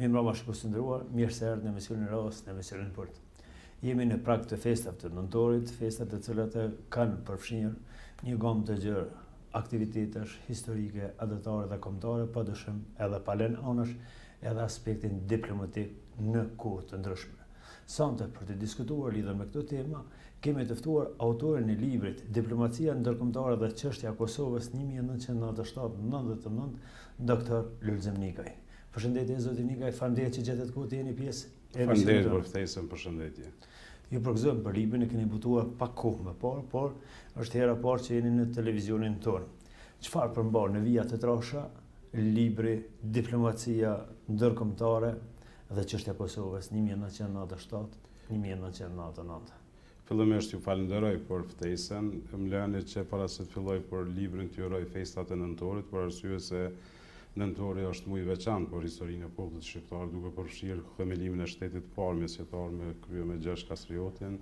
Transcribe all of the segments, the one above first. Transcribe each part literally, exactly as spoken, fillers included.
Mi mbrëma shikues të nderuar, mirë se erdhët në emisionin Ros, në emisionin Port. Jemi në prag të festave të nëntorit, festat të cilat kanë përfshirë një gomë të gjerë aktivitetesh historike, adetare dhe kombëtare, padyshim edhe palen anësh edhe aspektin diplomatik në kohë të ndryshme. Sonte për të diskutuar lidhur me këtë tema, kemi të ftuar autorin e librit Diplomacia ndërkombëtare dhe çështja e Kosovës një mijë e nëntëqind e nëntëdhjetë shtatë nëntëdhjetë e nëntë, doktor Lulzim Nikaj. Përshëndetje zoti Nikaj, faleminderit që gjetët kohë të jeni pjesë. Faleminderit për ftesën, përshëndetje. Ju përgëzojmë për librin, e keni butuar pak kohë më parë, por është hera e parë që jeni në televizionin tonë. Çfarë përmban në vija të trasha libri Diplomacia ndërkombëtare dhe çështja e Kosovës një mijë e nëntëqind e nëntëdhjetë shtatë një mijë e nëntëqind e nëntëdhjetë e nëntë? Fillimisht ju falenderoj për ftesën. Më lëni që para se të filloj për librin të uroj festat e nëntorit, për arsye se nëntori është muaj i veçantë për historinë e popullit shqiptar, duke përfshirë themelimin e shtetit të parë mesjetar me krye me Gjergj Kastriotin,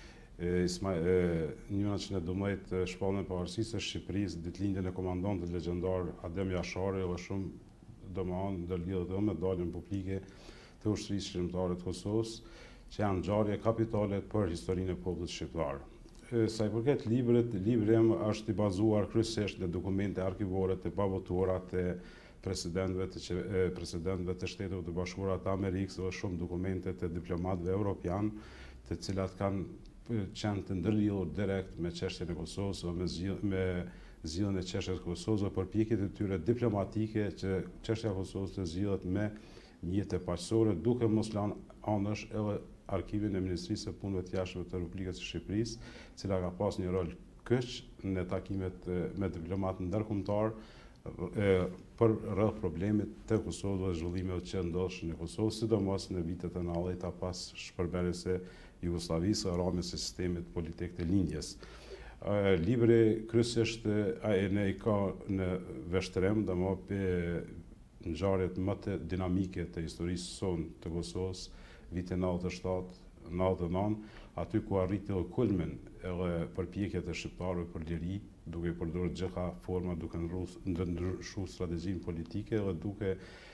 njëra që në dëmëjt shpallën e pavarësisë së Shqipërisë, ditëlindjen e komandantit legjendar Adem Jashari dhe shumë domethënë ndërlidhet edhe me daljen publike të ushtrisë shqiptare të Kosovës, që janë ngjarje kapitale për historinë e popullit shqiptar. Sa i përket librit, libri im është i bazuar kryesisht në dokumente arkivore të pavotuara të presidentëve të, presidentëve të Shteteve të Bashkuara të Amerikës dhe shumë dokumente të diplomatëve evropian, të cilat kanë qenë të ndërlidhur direkt me çështjen e Kosovës dhe me zgjidhjen e çështjes së Kosovës dhe përpjekjet e tyre diplomatike që çështja e Kosovës të zgjidhet me mjete paqësore, duke mos lënë anësh edhe arkivin e Ministrisë së Punëve të Jashtme të Republikës së Shqipërisë, e cila ka pas një rol kyç në takimet me diplomatë ndërkombëtar për rreth problemit të Kosovës dhe zhvillimeve që ndodhin në Kosovë, sidomos në vitet e nëntëdhjetë pas shpërndarjes së Jugosllavisë dhe rrëmjes së sistemit politik të lindjes. Libri kryesisht ai ne i ka në veshtërem dhe më pe ngjarjet më të dinamike të historisë sonë të Kosovës, vitin nëntëdhjetë e shtatë, nëntëdhjetë e nëntë, aty ku arriti edhe kulmin edhe përpjekjet e shqiptarëve për liri, duke i përdorur gjitha forma, duke ndryshuar strategjinë politike dhe duke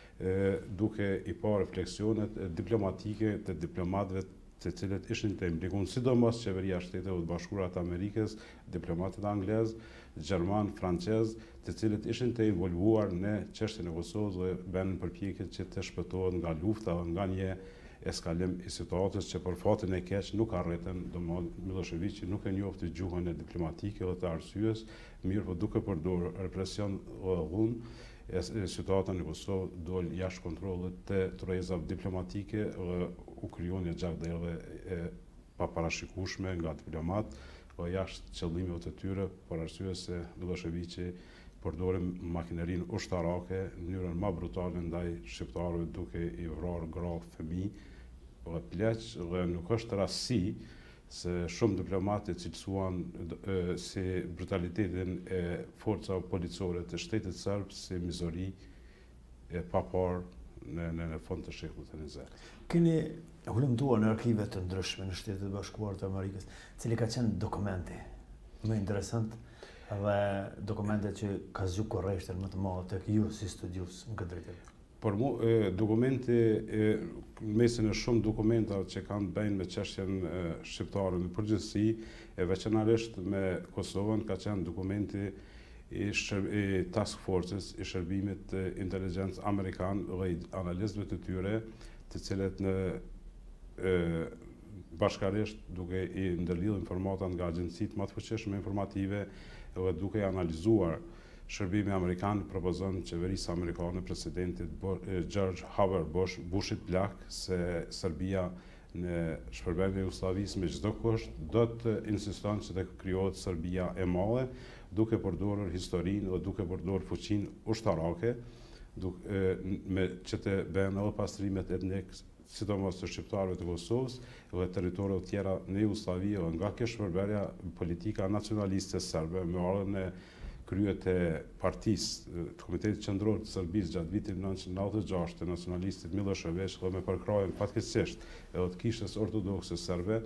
duke i pa refleksionet diplomatike të diplomatëve të cilët ishin të implikuar, sidomos qeveria e Shteteve të Bashkuara të Amerikës, diplomatët anglez, gjerman, francez, të cilët ishin të involvuar në çështjen e Kosovës dhe bënë përpjekje që të shpëtohen nga lufta dhe nga një eskalim i situatës që për fatin e keq nuk arritën, domethënë Miloševići nuk e njofti gjuhën e diplomatike dhe të arsyes, mirë po duke përdorur represion dhe dhunë, situata në Kosovë dol jashtë kontrollit të tërheqjeve diplomatike dhe u krijuan një gjakdhelë e paparashikueshme nga diplomat dhe jashtë qëllimeve të tyre, për arsye se Miloševići përdori makinerinë ushtarake në mënyrën më brutale ndaj shqiptarëve, duke i vrarë gra, fëmijë dhe pleq, dhe nuk është rastësi se shumë diplomatë cilësuan si brutalitetin e forcave policore të shtetit serb si mizori e paparë në, në, në fund të shekullit të njëzet. Keni hulumtuar në arkive të ndryshme në Shtetet e Bashkuara të Amerikës, cili ka qenë dokumenti më interesant dhe dokumente që ka zgjuar korreshten më të madhe tek ju si studius në këtë drejtim? Për mu, dokumenti, në mesin e shumë dokumentave që kanë bëjnë me çështjen shqiptare në përgjithësi, e veçanërisht me Kosovën, ka qenë dokumenti i, i Task Forces, i shërbimit të inteligjencë amerikan dhe i analistëve të tyre, të cilët në e, bashkarisht duke i ndërlidhur informata nga agjencitë më të fuqishme informative dhe duke i analizuar shërbimi amerikan, propozon qeverisë amerikane presidentit George Howard Bush, Bushit plak se Serbia në shpërndarjen e Jugosllavisë me çdo kusht do të insiston që të krijohet Serbia e madhe, duke përdorur historinë dhe duke përdorur fuqinë ushtarake, duke me që të bëhen edhe pastrimet etnik, sidomos të shqiptarëve të Kosovës dhe territoreve të tjera në Jugosllavi, dhe nga kjo shpërndarja politika nacionaliste serbe me ardhen e kryet e partisë të Komitetit Qendror të Serbisë gjatë vitit nëntëqind e nëntëdhjetë e gjashtë të nacionalistit Milošević dhe me përkrahjen fatkeqësisht edhe të kishës ortodokse serbe,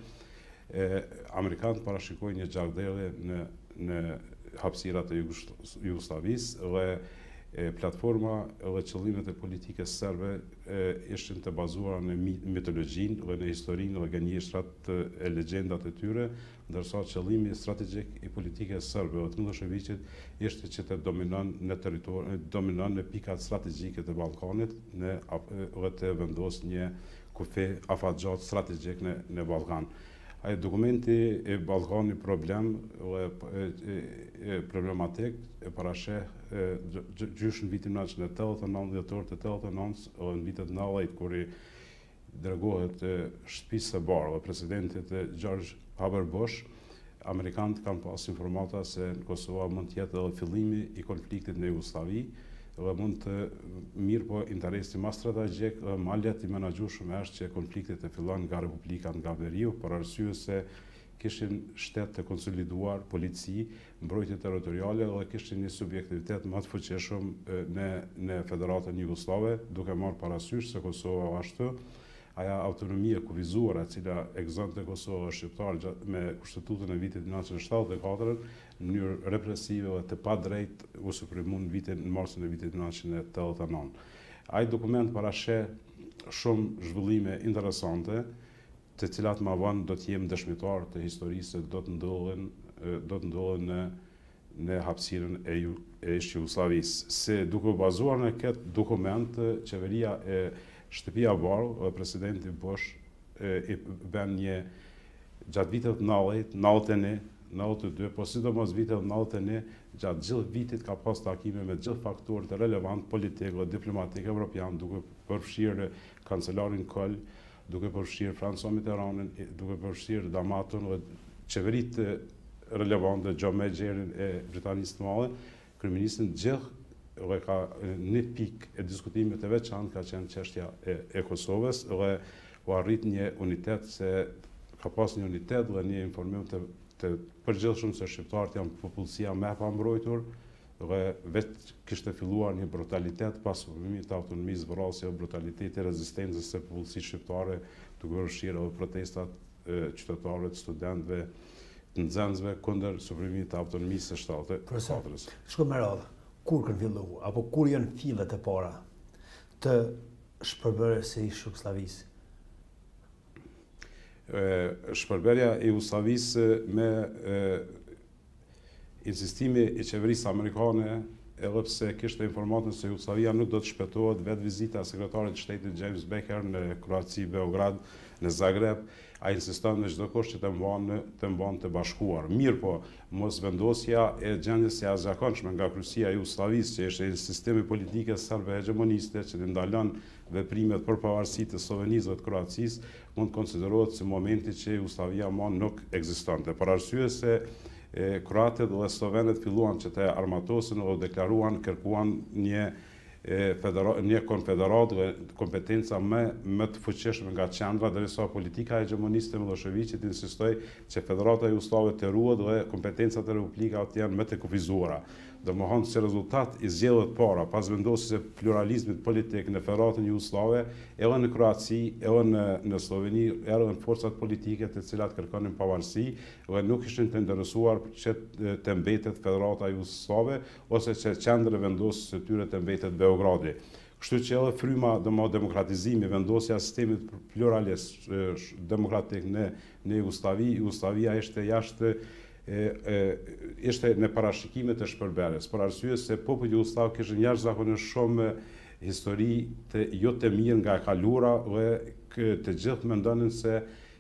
amerikanët parashikojnë një gjakdhelë në në hapësirat e Jugosllavisë dhe E, platforma dhe qëllimet e politikës serbe e, ishin të bazuara në mitologjinë dhe në historinë dhe gënjeshtrat e legjendat e tyre, ndërsa qëllimi strategjik i politikës serbe dhe të Miloševićit ishte që të dominon në territor, dominon në pikat strategjike të Ballkanit në dhe të vendos një kufi afatgjat strategjik në, në Ballkan. Ai dokumenti e Ballkani problem dhe problematik e parasheh gjysh në vitin në tetëdhjetë e nëntë dhjetor të tetëdhjetë e nëntë dhe në vitet nëntëdhjetë kur i dërgohet shtëpisë së barë dhe presidentit George Haber Bush, amerikanët kanë pas informata se në Kosova mund të jetë edhe fillimi i konfliktit në Jugosllavi dhe mund të mirë po interesi ma strategjik dhe ma let i menaxhueshëm është që konfliktit të fillon nga Republika nga Veriu, për arsye se kishin shtet të konsoliduar, polici, mbrojtje territoriale dhe kishin një subjektivitet më të fuqishëm në, në Federatën Jugoslave, duke marrë parasysh se Kosova ashtu, aja autonomia kufizuar e cila ekzonte Kosova shqiptar me kushtetutën e vitit mille nëntëqind e shtatëdhjetë e katër në mënyrë represive dhe të padrejt u suprimu në vitin në marsën e vitit mille nëntëqind e tetëdhjetë e nëntë. Ai dokument parasheh shumë zhvillime interesante, të cilat ma vonë do të jem dëshmitar të historisë se do të ndodhen do të ndodhen në në hapësirën e, e Jugosllavisë. Se duke u bazuar në këtë dokument, qeveria e Shtëpia e Bardhë dhe presidenti Bush e, i bën një gjatë vitet nëntëdhjetë, nëntëdhjetë e një, nëntëdhjetë e dy, po sidomos vitet nëntëdhjetë e një, gjatë gjithë vitit ka pas takime me gjithë faktorët relevant politik dhe diplomatik evropian, duke përfshirë kancelarin Kohl, duke përfshirë François Mitterrandin, duke përfshirë Damaton dhe qeveritë relevante, John Majorin e Britanisë të Madhe, kryeministin gjithë dhe ka një pikë e diskutimit e veçantë ka qenë çështja e, e Kosovës dhe u arrit një unitet se ka pas një unitet dhe një informim të, të përgjithshëm se shqiptarët janë popullsia më e pambrojtur dhe vetë kishte filluar një brutalitet pas suprimit të autonomisë vrasje dhe brutaliteti rezistencës së popullsisë shqiptare duke përfshirë edhe protestat e qytetarëve, të studentëve, të nxënësve kundër suprimit të autonomisë së shtatë e katërës. Shko me radhë. Kur kanë fillu, apo kur janë fillet e para të shpërbërjes së Jugosllavisë? Shpërbërja e Jugosllavisë me e, insistimi i qeverisë amerikane, edhe pse kishte informatën se Jugosllavia nuk do të shpëtohet, vetë vizita e sekretarit të shtetit James Baker në Kroaci, Beograd, në Zagreb, a insiston në çdo kusht që të mbanë të mbanë të bashkuar. Mirë po, mos vendosja e gjendjes së jashtëzakonshme nga kryesia e Jugosllavisë, që ishte një sistemi politike serbe hegemoniste që të ndalon veprimet për pavarësi të Slovenisë dhe të Kroacisë, mund të konsiderohet si momenti që Jugoslavia më nuk ekzistonte. Për arsye se e, kroatët dhe slovenët filluan që të armatosen dhe deklaruan, kërkuan një E, federa, një konfederat dhe kompetenca më, më të fuqishme nga qendra, derisa politika hegemoniste e Miloševićit insistoi që Federata Jugoslave të ruhet dhe kompetencat e republikave të janë më të kufizuara. Domethënë si rezultat i zgjedhjeve të para, pas vendosjes së pluralizmit politik në Federatën Jugoslave, edhe në Kroaci, edhe në, në Sloveni, erdhën forcat politike të cilat kërkonin pavarësi dhe nuk ishin të interesuar që të mbetet Federata Jugoslave ose që qendra vendosës së tyre të mbetet Beogradi. Kështu që edhe fryma do demokratizimi, vendosja e sistemit pluralist demokratik në në Jugosllavi, Jugosllavia ishte jashtë E, e, ishte në parashikimet e shpërbërjes, për arsye se populli jugosllav kishte jashtëzakonisht shumë histori të jo të mirë nga e kalura dhe të gjithë mendonin se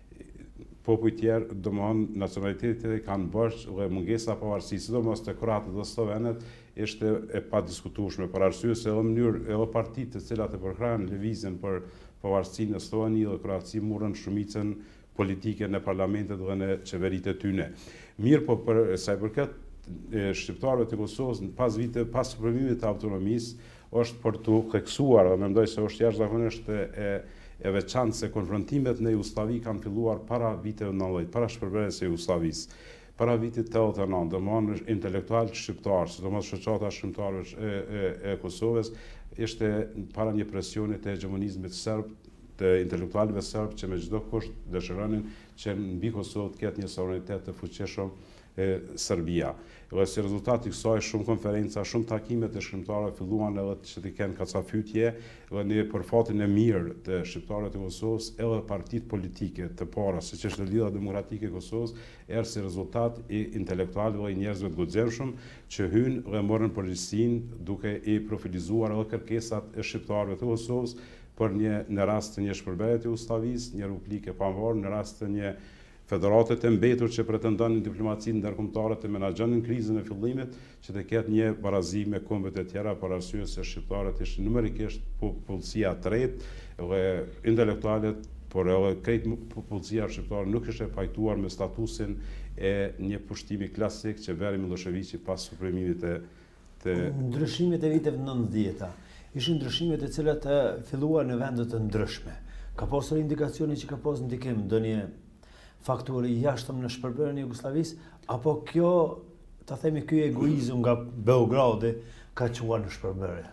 popujt tjerë, domethënë nacionalitetet tjerë kanë bërsh dhe mungesa pavarësisë, sidomos të kroatët dhe slovenët, ishte e padiskutueshme, për arsye se edhe mënyrë edhe partitë të cilat e përkrahen lëvizjen për pavarësinë në Sloveni dhe Kroaci morën shumicën politike në parlamentet dhe në qeveritë e tyre. Mirë po për sa i përket shqiptarëve të Kosovës pas vite pas suprimimit të autonomisë është për të theksuar dhe mendoj se është jashtëzakonisht e e veçantë se konfrontimet në Jugosllavi kanë filluar para viteve nëntëdhjetë, para shpërbërjes së Jugosllavisë. Para vitit tetëdhjetë e nëntë, domethënë intelektualët shqiptarë, sidomos shoqata shqiptarëve e, e, e Kosovës, ishte para një presioni të hegemonizmit serb të intelektualëve serbë që me çdo kusht dëshironin që mbi Kosovë të ketë një suverenitet të fuqishëm e Serbia. Dhe si rezultat i kësaj shumë konferenca, shumë takime të shkrimtarëve filluan edhe që të kenë kacafytje dhe në për fatin e mirë të shqiptarëve të Kosovës edhe partitë politike të para, siç është Lidhja Demokratike e Kosovës, erë si rezultat i intelektualëve dhe njerëzve të guximshëm që hynë dhe morën përgjegjësinë duke i profilizuar edhe kërkesat e shqiptarëve të Kosovës për një në rast të një shpërblerje të ustavisë, një republike pavarur, në rast të një federatet e mbetur që pretendonin diplomacinë ndërkombëtare të menaxhonin krizën e fillimit, që të ketë një barazi me kombet e tjera për arsye se shqiptarët ishin numerikisht pullësia e tretë dhe intelektualët, por edhe krejt pullësia shqiptare nuk ishte pajtuar me statusin e një pushtimi klasik që veri Miloševići pas suprimimit të të ndryshimet e viteve nëntëdhjetë ishin ndryshimet e cilat filluan në vende të ndryshme. Ka pasur indikacione që ka pasur ndikim ndonjë faktori jashtëm në shpërblerjen e Jugosllavisë, apo kjo, ta themi, ky egoizëm nga Beogradi ka çuar në shpërblerje?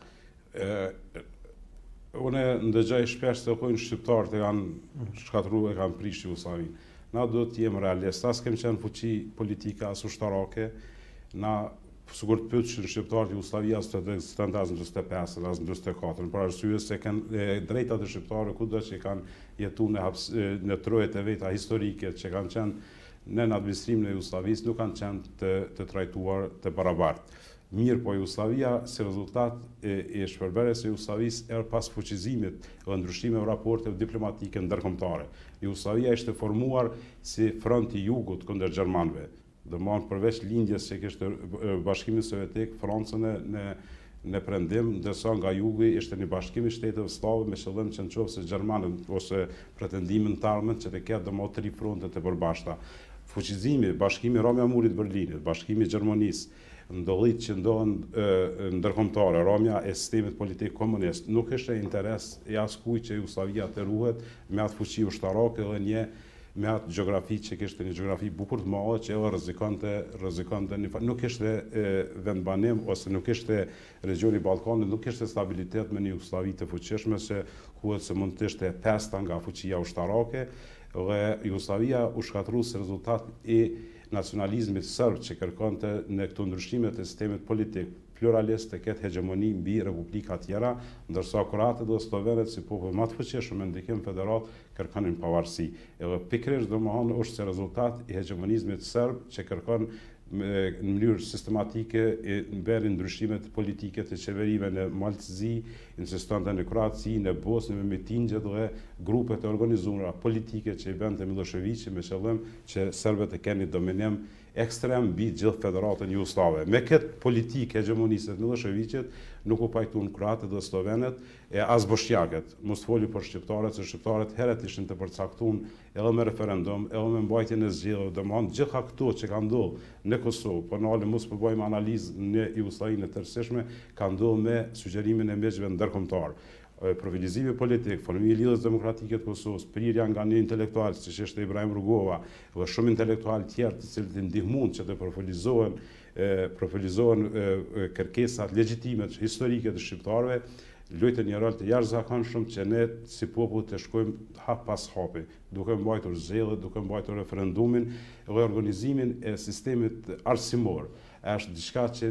Unë ndëgjoj shpesh se kujnë shqiptarët e kanë shkatruar, e kanë prishë Jugosllavinë. Na duhet të jemi realist, as kemi qenë fuqi politike as ushtarake, na sigur të pyetshin shqiptarët Jugosllavia as të ekzistonte as në gjashtëdhjetë e pesë, as në gjashtëdhjetë e katër, për arsye se kanë drejtat e shqiptarëve kudo që kanë jetuar në në trojet e veta historike që kanë qenë në administrimin e Jugosllavisë nuk kanë qenë të, të trajtuar të barabartë. Mirë, po Jugoslavia si rezultat e, e shpërblerjes së Jugosllavisë er pas fuqizimit dhe ndryshimeve raporteve diplomatike ndërkombëtare. Jugoslavia ishte formuar si front i jugut kundër gjermanëve. Do të thonë përveç lindjes që kishte Bashkimi Sovjetik, Francën në në prendim, ndërsa nga jugu ishte një bashkim i shteteve slave me qëllim që nëse gjermanët ose pretendimin të armën që të ketë domo tri fronte të përbashkëta. Fuqizimi, bashkimi Romja Murit Berlinit, bashkimi Gjermanisë, ndollit që ndohen ndërkombëtare, Romja e sistemit politik komunist, nuk ishte interes i askujt që Jugoslavia të ruhet me atë fuqi ushtarake dhe një me atë gjeografi që kishte një gjeografi bukur të madhe që edhe rrezikonte rrezikonte nuk ishte vendbanim ose nuk ishte regioni i Ballkanit, nuk ishte stabilitet me një Jugosllavi të fuqishme se thuhet se mund të ishte pesta nga fuqia ushtarake dhe Jugoslavia u shkatërrua si rezultat i nacionalizmit serb që kërkonte në këto ndryshime të sistemit politik pluralist të ketë hegemoni mbi republika tjera, ndërsa kroatët dhe slovenët si popull më të fuqishëm me ndikim federal kërkonin pavarësi. Edhe pikërisht domethënë është si rezultat i hegemonizmit serb që kërkon në mënyrë sistematike e bëri ndryshimet politike të qeverive në Maltëzi, insistonte në Kroaci, në Bosnë, me mitingjet dhe grupe të organizuara politike që i bënte Miloševići me qëllim që serbët të kenë dominim ekstrem mbi gjithë federatën jugoslave. Me këtë politikë hegemonisë të Miloševićit nuk u pajtuan kroatët dhe slovenët e as bošnjakët. Mos foli për shqiptarët, se shqiptarët herët ishin të përcaktuar edhe me referendum, edhe me mbajtjen e zgjedhjeve, domethënë gjitha këto që kanë ndodhur në Kosovë, po në mos po bëjmë analizë në Jugosllavinë e tërësishme, kanë ndodhur me sugjerimin e mezhve ndërkombëtar. Profilizimi politik, formimi i Lidhjes Demokratike të Kosovës, prirja nga një intelektual siç ishte Ibrahim Rugova dhe shumë intelektualë tjerë të cilët i ndihmuan që të profilizohen profilizohen kërkesat legjitime historike të shqiptarëve, luajtën një rol të jashtëzakonshëm që ne si popull të shkojmë hap pas hapi, duke mbajtur zgjedhjet, duke mbajtur referendumin dhe organizimin e sistemit arsimor. Është diçka që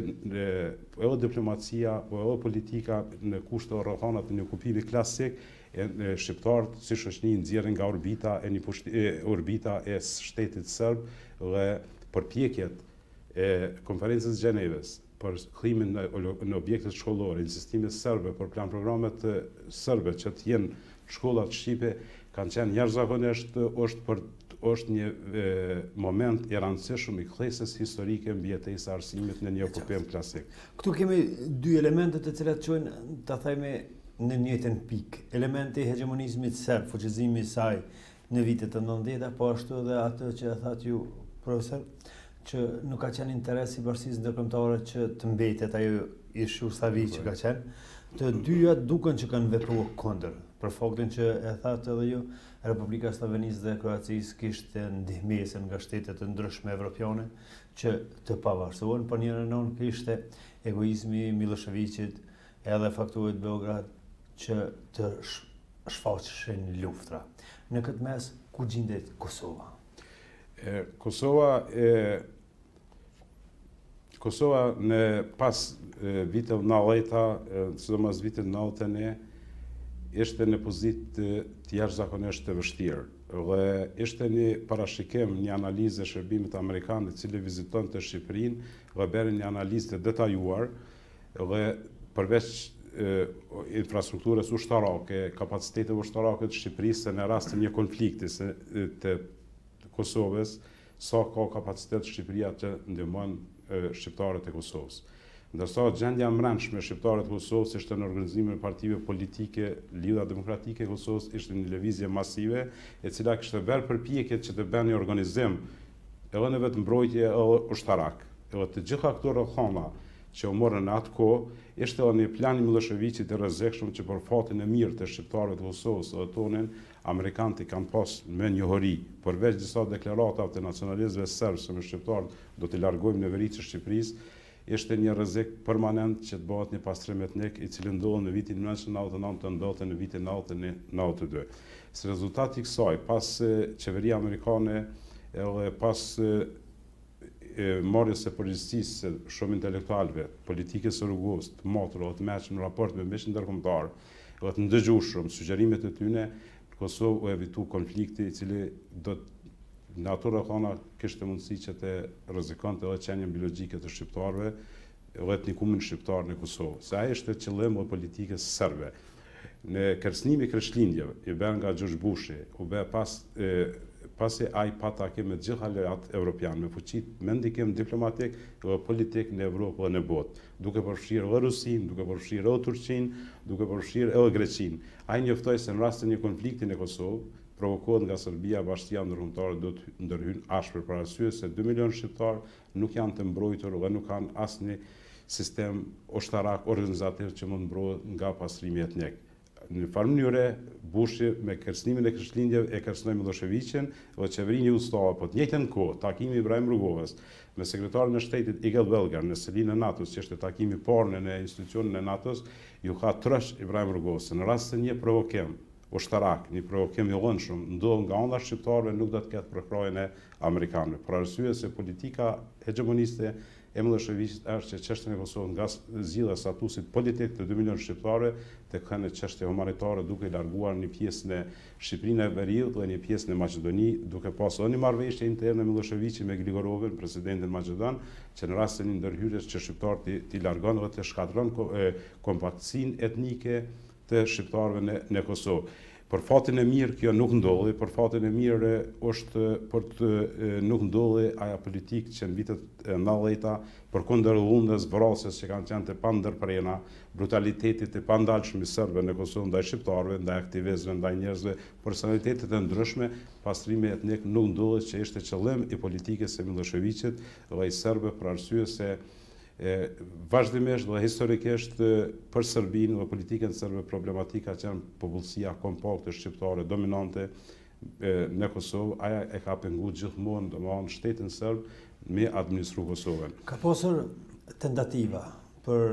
edhe diplomacia apo edhe politika në kushte rrethana të një okupimi klasik e shqiptarët si shoqëni nxjerrin nga orbita e një pushti, orbita e shtetit serb dhe përpjekjet e konferencës së Gjeneves për kthrimin në, në objektet shkollore, insistimet serbe për plan programet serbe që të jenë shkollat shqipe kanë qenë jashtëzakonisht është për është një e, moment i rëndësishëm i kthesës historike mbi jetesa arsimit në një okupim klasik. Këtu kemi dy elemente të cilat çojnë ta themi në njëjtën pikë. Elementi i hegemonizmit serb, fuqizimi i saj në vitet e nëntëdhjetë, po ashtu edhe atë që e thatë ju, profesor, që nuk ka qenë interes i bashkisë ndërkombëtare që të mbetet ajo ish Jugosllavi që ka qenë. Të dyja duken që kanë vepruar kundër, për faktin që e thatë edhe ju, Republika e Slovenisë dhe Kroacisë kishte ndihmëse nga shtetet të ndryshme evropiane që të pavarësohen, por njëra anë kishte egoizmi i Miloševićit edhe faktorit Beograd që të shfaqeshin luftra. Në këtë mes, ku gjendet Kosova? E, Kosova e, Kosova në pas viteve nëntëdhjetë, sidomos vitet nëntëdhjetë, ishte në pozitë të jashtëzakonisht të vështirë. Dhe ishte një parashikim, një analizë e shërbimit amerikan i cili viziton të Shqipërinë dhe bërë një analizë të detajuar dhe përveç e, infrastrukturës ushtarake, kapacitetet ushtarake të Shqipërisë në rast të një konflikti se, të Kosovës, sa ka kapacitet Shqipëria të ndihmon shqiptarët e Kosovës. Ndërsa gjendja mbrëmshme e shqiptarëve të Kosovës ishte në organizimin e partive politike, Lidha Demokratike e Kosovës ishte një lëvizje masive, e cila kishte bërë përpjekje që të bënë një organizim edhe në vetë mbrojtje edhe ushtarak. Edhe të gjitha këto rrethana që u morën në atë kohë, ishte edhe një plan i Miloševićit të rrezikshëm që për fatin e mirë të shqiptarëve të Kosovës edhe tonin, amerikanët i kanë pas me njohuri, përveç disa deklaratave të nacionalistëve serbë se me shqiptarët do të largojmë në veri të Shqipërisë, ishte një rrezik permanent që të bëhet një pastrim etnik i cili ndodhi në vitin nëntëqind e nëntëdhjetë e nëntë të ndodhte në vitin nëntëqind e nëntëdhjetë e dy. Si rezultat i kësaj, pas qeveria amerikane edhe pas marrjes së përgjegjësisë së shumë intelektualëve, politikës së rrugos, të motor dhe të mëshëm në raport me mbështetje ndërkombëtar, dhe të ndëgjueshëm sugjerimet e tyre, në Kosovë u evitu konflikti i cili do të në ato rrethana kishte mundësi që të rrezikonte edhe qenien biologjike të shqiptarëve dhe etnikumin shqiptar në Kosovë. Se ai ishte qëllimi i politikës serbe. Në kërcënimi i Krishtlindjeve, i bën nga George Bushi, u bë pas e, pasi ai pa takim me të gjithë aleatë evropianë, me fuqitë me ndikim diplomatik dhe politik në Evropë dhe në botë, duke përfshirë edhe Rusinë, duke përfshirë edhe Turqinë, duke përfshirë edhe Greqinë. Ai njoftoi se në rast të një konflikti në Kosovë, provokohet nga Serbia, bashkia ndërkombëtare do të ndërhyjnë ashpër për arsye se dy milion shqiptar nuk janë të mbrojtur dhe nuk kanë asnjë sistem ushtarak organizativ që mund mbrohet nga pastrimi etnik. Në farë mënyre, Bushi me kërcënimin e Krishtlindjeve e kërcënoi Miloševićin dhe qeverinë Jugoslave, po të njëjtën kohë takimi i Ibrahim Rugovës me sekretarin e shtetit Igor Belgar në selinë e NATO-s, që është takimi i parë në institucionin e NATO-s, ju ka trosh Ibrahim Rugovës në rast se një provokim ushtarak, një provokim i lëndshëm ndodh nga ana shqiptarëve nuk do të ketë përkrahjen e amerikanëve. Për arsye se politika hegemoniste e Miloševićit është që çështja e Kosovës nga zgjidhja e statusit politik të dy milion shqiptarëve tek kanë çështje humanitare duke i larguar një pjesë në Shqipërinë e Veriut dhe një pjesë në Maqedoni, duke pasur një marrëveshje interne Miloševićit me Grigorovin, presidentin maqedon, që në rastin e ndërhyrjes që shqiptarët ti largon dhe të shkatërron kompaktësinë etnike të shqiptarëve në, në Kosovë. Për fatin e mirë kjo nuk ndodhi, për fatin e mirë është për të nuk ndodhi aja politikë që në vitet e nëntëdhjetë përkundër lundës, vrasjes që kanë qenë të pandërprerna, brutalitetit të pandalshëm i serbëve në Kosovë ndaj shqiptarëve, ndaj aktivistëve, ndaj njerëzve, personalitetet e ndryshme, pastrimi etnik nuk ndodhi që ishte qëllim i politikës së Miloševićit dhe i serbëve për arsye se E, vazhdimisht dhe historikisht për Serbinë dhe politikën serbe problematika që janë popullsia kompakte shqiptare dominante e, në Kosovë, aja e ka pengu gjithmonë domethënë shtetin serb me administru Kosovën. Ka pasur tentativa për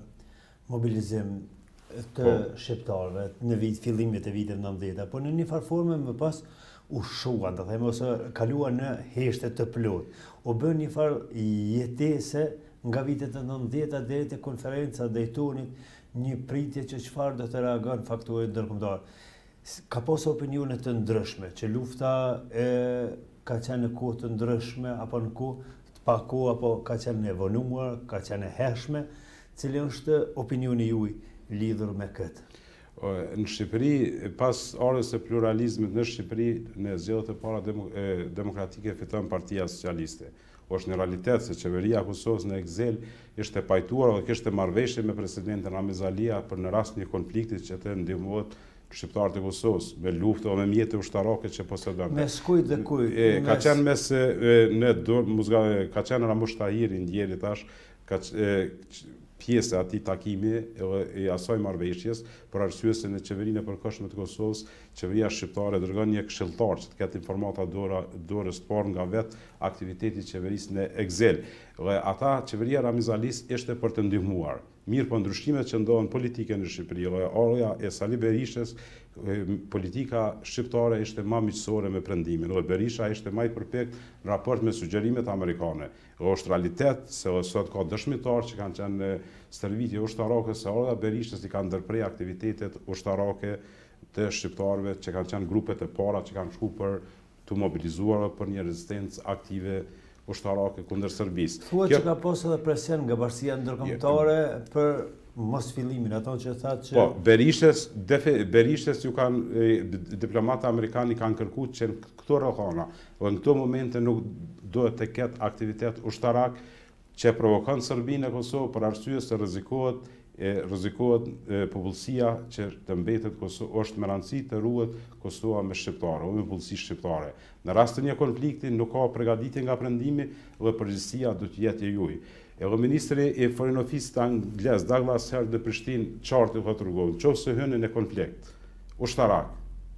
mobilizim të po. shqiptarëve në vit fillimit e vitit nëntëdhjetë, po në një farë forme më pas u shuan, të themi, ose kaluan në heshte të plot. U bën një farë jetese nga vitet e nëntëdhjetë deri te konferenca Daytonit, një pritje që çfarë do të reagon faktorit ndërkombëtar. Ka pasur opinione të ndryshme që lufta e ka qenë në kohë të ndryshme apo në kohë të pa kohë apo ka qenë e vonuar, ka qenë e hershme. Cili është opinioni juaj lidhur me këtë? Në Shqipëri, pas orës së pluralizmit në Shqipëri, në zgjedhjet e para demokratike fiton Partia Socialiste. Është në realitet se qeveria e Kosovës në egzil ishte pajtuar dhe kishte marrëveshje me presidentin Ramiz Alia për në rast një konflikti që të ndihmohet shqiptarët e Kosovës me luftë ose me mjete ushtarake që posedonte. Mes kujt dhe kujt? Ka qenë mes në muzga ka qenë Ramush Tahiri ndjeri tash, ka pjesë e atij takimi e asaj marrëveshjes për arsye se në qeverinë e përkohshme të Kosovës qeveria shqiptare dërgon një këshilltar që të ketë informata dorës të parë nga vetë aktiviteti i qeverisë në Excel. Dhe ata qeveria Ramiz Alis ishte për të ndihmuar. Mirë, po ndryshimet që ndodhen politike në Shqipëri, dhe orja e Sali Berishës, politika shqiptare ishte ma miqësore me prendimin, dhe Berisha ishte ma i përpjekt në raport me sugjerimet amerikane. Dhe është realitet se sot ka dëshmitar që kanë qenë stërvitje ushtarake, se orja Berishës i kanë ndërprej aktivitetet ushtarake të shqiptarëve që kanë qenë grupet e para që kanë shku për të mobilizuar për një rezistencë aktive ushtarake kundër Serbisë. Thua që ka posë edhe presion nga bashkia ndërkombëtare për mos fillimin, ato që thatë që... Po, Berishës, Berishës ju kanë, diplomatë amerikani kanë kërku që në këto rrethana, dhe në këto momente nuk duhet të ketë aktivitet ushtarak që provokon Serbinë e Kosovë për arsye se rrezikohet e rrezikohet popullsia që të mbetet Kosovë, është me rëndësi të ruhet Kosova me shqiptare, me popullsi shqiptare. Në rast të një konflikti nuk ka përgatitje nga prendimi dhe përgjegjësia do të jetë e juaj. Edhe ministri i Foreign Office angles Douglas Hurd në Prishtinë qartë ka treguar, nëse hynë në konflikt ushtarak,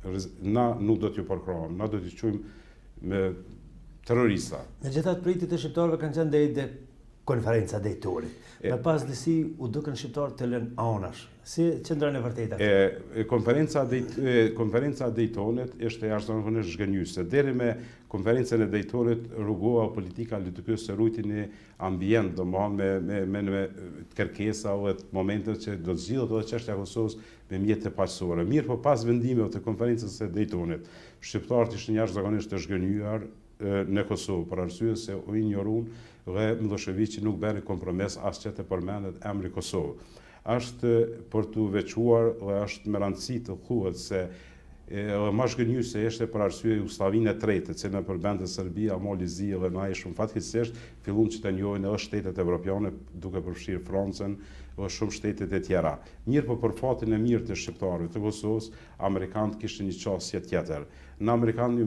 na nuk do t'ju përkrahojmë, na do t'i quajmë me terrorista. Megjithatë pritit e shqiptarëve kanë qenë deri te konferenca Daytonit. Me pas disi u dukën shqiptarët të lënë anash. Si qëndrën e vërteta? E, konferenca e, konferenca Daytonit ishte jashtëzakonisht zhgënjyese. Deri me konferencën e Daytonit rrugova politika lutëkyse rujti një ambient, domethënë me me me, me kërkesa dhe momentet që do të zgjidhet edhe çështja e Kosovës me mjete paqësore. Mirë, po pas vendimeve të konferencës së Daytonit, shqiptarët ishin jashtëzakonisht të zhgënjur në Kosovë, për arsye se u injorun dhe Miloševići nuk bëri kompromis as që të përmendet emri Kosovë. Është për të veçuar dhe është me rëndësi të thuhet se edhe më zhgënjyese ishte për arsye Jugosllavinë e tretë, që në përmendet Serbia, Mali Zi dhe na shumë fatkeqësisht filluan që të njohin edhe shtetet evropiane duke përfshirë Francën dhe shumë shtetet e tjera. Mirë, po për fatin e mirë të shqiptarëve të Kosovës, amerikanët kishin një qasje tjetër. Në Amerikanë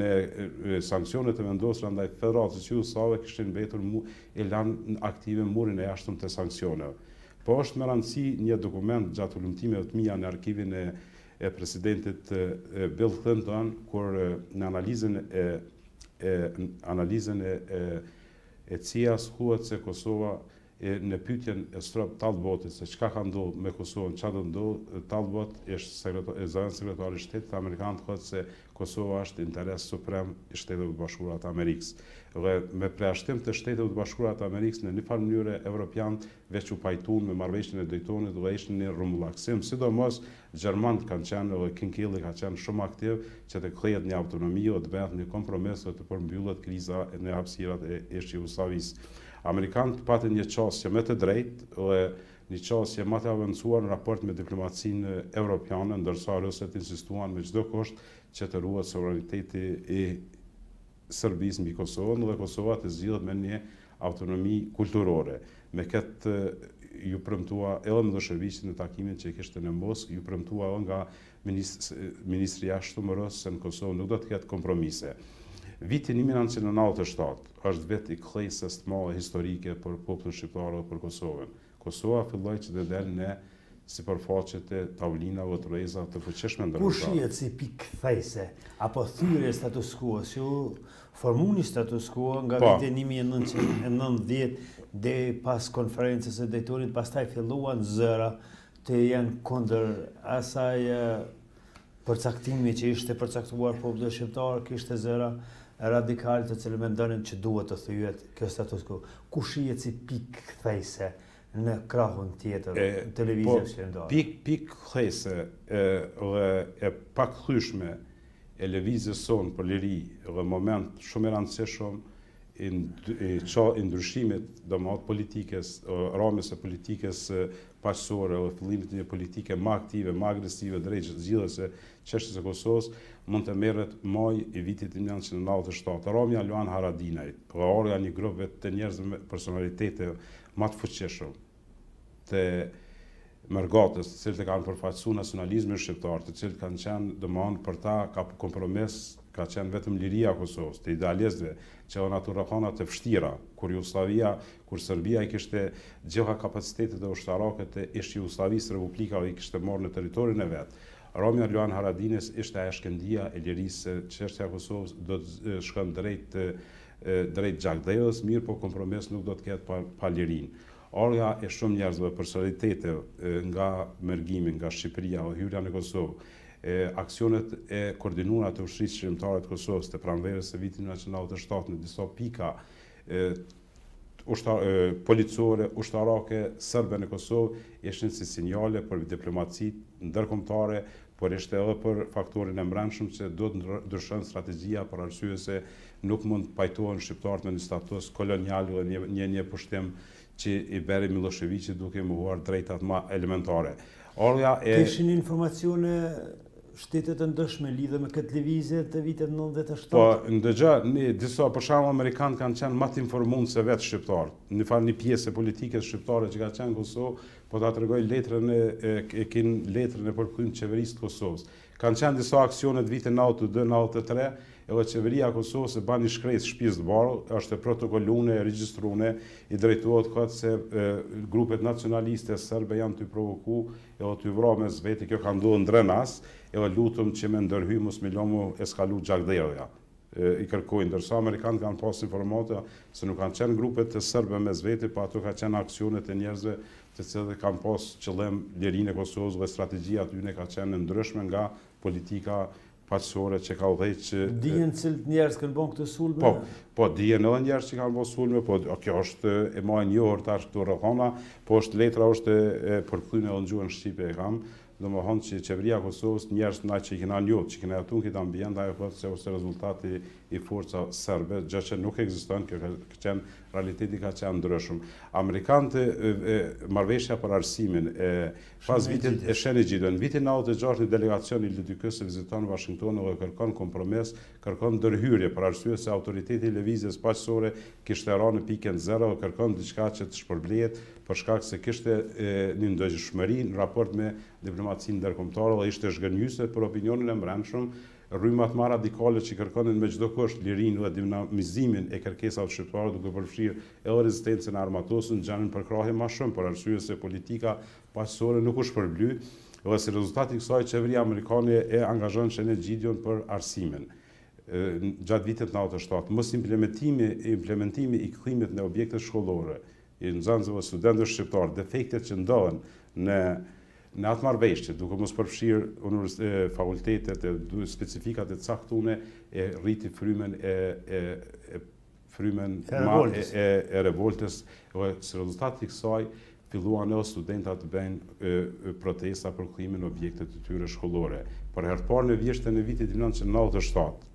në sankcionet e vendosura ndaj Federatës Jugoslave kishin mbetur e lanë aktive murin e jashtëm të sanksioneve. Po është me rëndësi një dokument gjatë ullumtimeve të mia në arkivin e, e presidentit e Bill Clinton, kur në analizën e, e analizën e, e, e C I A-s thuhet se Kosova e, në pyetjen e Strop Talbotit se çka ka ndodhur me Kosovën, çfarë do ndodhë, Talbot është sekretar, zëvendës sekretari i shtetit amerikan thotë se Kosova është interes suprem i Shteteve të Bashkuara të Amerikës. Dhe me përjashtim të Shteteve të Bashkuara të Amerikës në një farë mënyrë evropianët veç u pajtuan me marrëveshjen e Daytonit dhe ishin në rrumullaksim, sidomos gjermanët kanë qenë dhe Kinkilli ka qenë shumë aktiv që të kthehet një autonomi dhe të bëhet një kompromis dhe të përmbyllet kriza në hapësirat e ish Jugosllavisë. Amerikanët patën një qasje më të drejtë dhe një qasje më të avancuar në raport me diplomacinë evropiane, ndërsa ruset insistuan me çdo kusht që të ruhet sovraniteti i Serbisë mbi Kosovën dhe Kosova të zgjidhet me një autonomi kulturore. Me këtë ju premtua edhe Miloševići në takimin që kishte në Moskë, ju premtua edhe nga ministri jashtëm se në Kosovë nuk do të ketë kompromise. Viti një mijë nëntëqind e nëntëdhjetë e shtatë është vit i kthesës të madhe historike për popullin shqiptar dhe për Kosovën. Kosova filloi që të dalë në sipërfaqet e tavolinave të rreza të fuqishme ndërkombëtare. Ku shihet si pikë kthese apo thyrje status quo, si u formuni status quo nga viti një mijë nëntëqind e nëntëdhjetë deri pas konferencës së Daytonit, pastaj filluan zëra të janë kundër asaj përcaktimi që ishte përcaktuar popullit shqiptar, kishte zëra radikale të cilët mendonin që duhet të thyhet kjo status quo. Ku shihet si pikë kthese në krahun tjetër të lëvizjes shqiptare? Pik pik kthese dhe e pakthyeshme e lëvizjes sonë për liri dhe moment shumë i rëndësishëm i ndryshimit domosht politikës, ramës së politikës paqësore dhe fillimit të një politike më aktive, më agresive drejt zgjidhjeve çështjes së Kosovës mund të merret maj i vitit një mijë nëntëqind e nëntëdhjetë e shtatë. Ramja Luan Haradinaj, orga një grup të njerëzve me personalitete më të fuqishëm të Mërgatës, të cilët e kanë përfaqësuar nacionalizmin shqiptar, të cilët kanë qenë domosdoshmë për ta ka kompromis ka qenë vetëm liria e Kosovës, të idealistëve, që në ato rrethana të vështira, kur Jugosllavia, kur Serbia i kishte gjitha kapacitetet e ushtarake të ish Jugosllavisë republikave i kishte marrë në territorin e vet. Rami Luan Haradinës ishte ajo shkëndija e lirisë se çështja e Kosovës do të shkon drejt drejt Gjakdejës, mirë po kompromis nuk do të ketë pa, pa lirinë. Orja e shumë njerëzve personalitete nga mërgimi, nga Shqipëria o hyrja në Kosovë, e, aksionet e koordinuara të ushtrisë shqiptare të Kosovës të pranverës së vitit mille novëqind e novëdhjetë e shtatë në disa pika e, ushtar, e, policore, ushtarake, serbe në Kosovë ishin si sinjale për diplomaci ndërkombëtare, por ishte edhe për faktorin e mbrëmshëm që do të ndryshon strategjia për arsye se nuk mund të pajtohen shqiptarët me një status kolonial dhe një, një, një pushtim që i beri Miloševiqi duke mohuar drejtat më elementare. Orja e... Kishin informacione shtetet e ndëshme lidhe me këtë lëvizje të vitit nëntëdhjetë e shtatë? Po, ndëgja, një disa për shembull amerikanë kanë qenë më të informuar se vetë shqiptarët. Në fal një pjesë e politikës shqiptare që ka qenë në Kosovë, po ta tregoj letrën e, e, e kin letrën e përkthyer të qeverisë të Kosovës. Kanë qenë disa aksione të vitit nëntëdhjetë e dy nëntëdhjetë e tre, edhe qeveria e Kosovës e bën një shkresë shtëpisë të bardhë, është e protokolluar, e regjistruar, i drejtohet këtë se e, grupet nacionaliste serbe janë të provoku, edhe të vrarë mes vete, kjo ka ndodhur ndrenas, edhe lutëm që me ndërhy mos me lomu eskalu Gjakdejëja. I kërkojnë, ndërsa Amerikanë kanë pas informata se nuk kanë qenë grupet të serbe mes vete, po ato ka qenë aksionet e njerëzve të cilët kanë pas qëllim lirinë e Kosovës dhe strategjia aty ka qenë ndryshme nga politika paqësore që ka udhëheq që... Dijen cilët njerëz kanë bën këtë sulme? Po, po dijen edhe njerëz që kanë bën sulme, po kjo është e më e njohur tash këtu rrethana, po është letra është e përkthyer edhe në gjuhën shqipe e kam. Domethënë që qeveria e Kosovës, njerëz na që i kena njohur, që kena atu në këtë ambient, ajo thotë se është rezultati i forca serbe, gjë që nuk ekziston, kjo ka qenë realiteti ka qenë ndryshëm. Amerikanët marrëveshja për arsimin e pas vitit e Shenegjido, në vitin nëntëdhjetë e gjashtë një delegacion i L D K-s viziton Washingtonin dhe kërkon kompromis, kërkon ndërhyrje për arsye se autoriteti i lëvizjes paqësore kishte rënë në pikën zero dhe kërkon diçka që të shpërblehet për shkak se kishte një ndëshmëri në raport me diplomacinë ndërkombëtare dhe ishte zhgënjyese për opinionin e mbrëmshëm, rrymat më radikale që kërkonin me çdo kusht lirinë dhe dinamizimin e kërkesave shqiptare duke përfshirë edhe rezistencën e armatosur, gjanin përkrahje më shumë për arsye se politika paqësore nuk u shpërbly dhe si rezultat i kësaj qeveria amerikane e angazhon Shenegjidion për arsimin. Gjatë vitit nëntëdhjetë e shtatë, mos implementimi, implementimi i kthimit në objekte shkollore, i nxënësve studentëve shqiptar, defektet që ndodhen në në atë marrëveshje, duke mos përfshirë fakultetet e specifikat e caktuara e rriti frymën e, e, e frymën e revoltës, e, e revoltës dhe si rezultat i kësaj filluan edhe studentat të bëjnë protesta për kthimin e objektet të tyre shkollore. Për herë të parë në vjeshtën e vitit nëntëdhjetë e nëntëdhjetë e shtatë,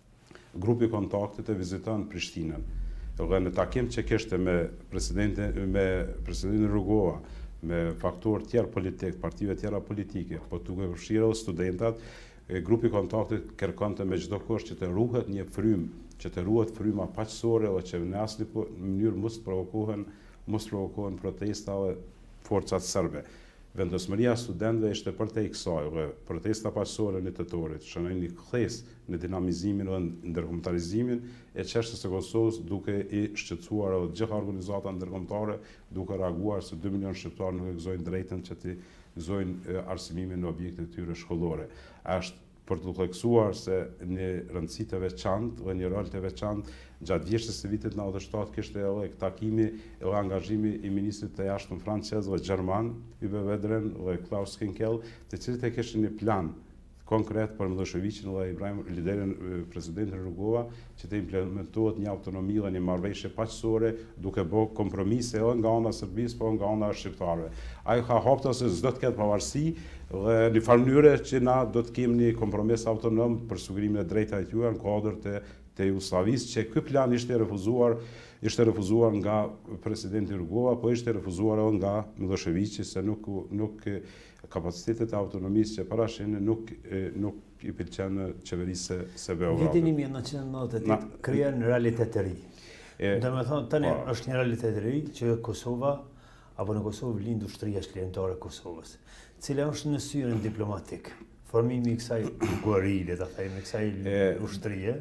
grupi kontaktit e viziton Prishtinën. Dhe në takim që kishte me presidentin me presidentin Rugova, me faktorë tjerë politik, partive tjera politike, po duke përfshirë edhe studentat, grupi kontaktit kërkonte me çdo kusht që të ruhet një frym, që të ruhet fryma paqësore dhe që në asnjë mënyrë mos provokohen, mos provokohen protesta dhe forcat serbe. Vendosmëria e studentëve ishte përtej kësaj, dhe protesta paqësore në tetorit, shënoi një kthesë në dinamizimin dhe ndërkombëtarizimin e çështjes së Kosovës, duke i shqetësuar edhe gjitha organizata ndërkombëtare, duke reaguar se dy milion shqiptarë nuk e gëzojnë drejtën që të gëzojnë arsimimin në objektet e tyre shkollore. Është për të theksuar se një rëndësi të veçantë dhe një rol të veçantë gjatë vjeshtës së vitit nëntëdhjetë e shtatë kishte edhe takimi edhe angazhimi i ministrit të jashtëm francez dhe gjerman, Yve Wedren dhe Klaus Kinkel, të cilët e kishin një plan konkret për Miloševiqin dhe Ibrahim liderin presidentin Rugova që të implementohet një autonomi dhe një marrëveshje paqësore duke bërë kompromise edhe nga ana e Serbisë po nga ana e shqiptarëve. Ai ka hapur se s'do të ketë pavarësi dhe në farë mënyre që na do të kemi një kompromis autonom për sugrimin e drejtave të tyre në kuadër të të Jugosllavisë, që ky plan ishte refuzuar, ishte refuzuar nga presidenti Rugova, po ishte refuzuar edhe nga Miloševiqi se nuk nuk kapacitetet e autonomisë që parashin nuk nuk i pëlqen qeverisë së Beogradit. Vitin një mijë e nëntëqind e nëntëdhjetë e tetë krijon një realitet të ri. Domethënë tani është një realitet të ri që Kosova apo në Kosovë lind ushtria shkrimtare e Kosovës, cila është në syrin diplomatik. Formimi i kësaj guerile, ta themi, kësaj ushtrie,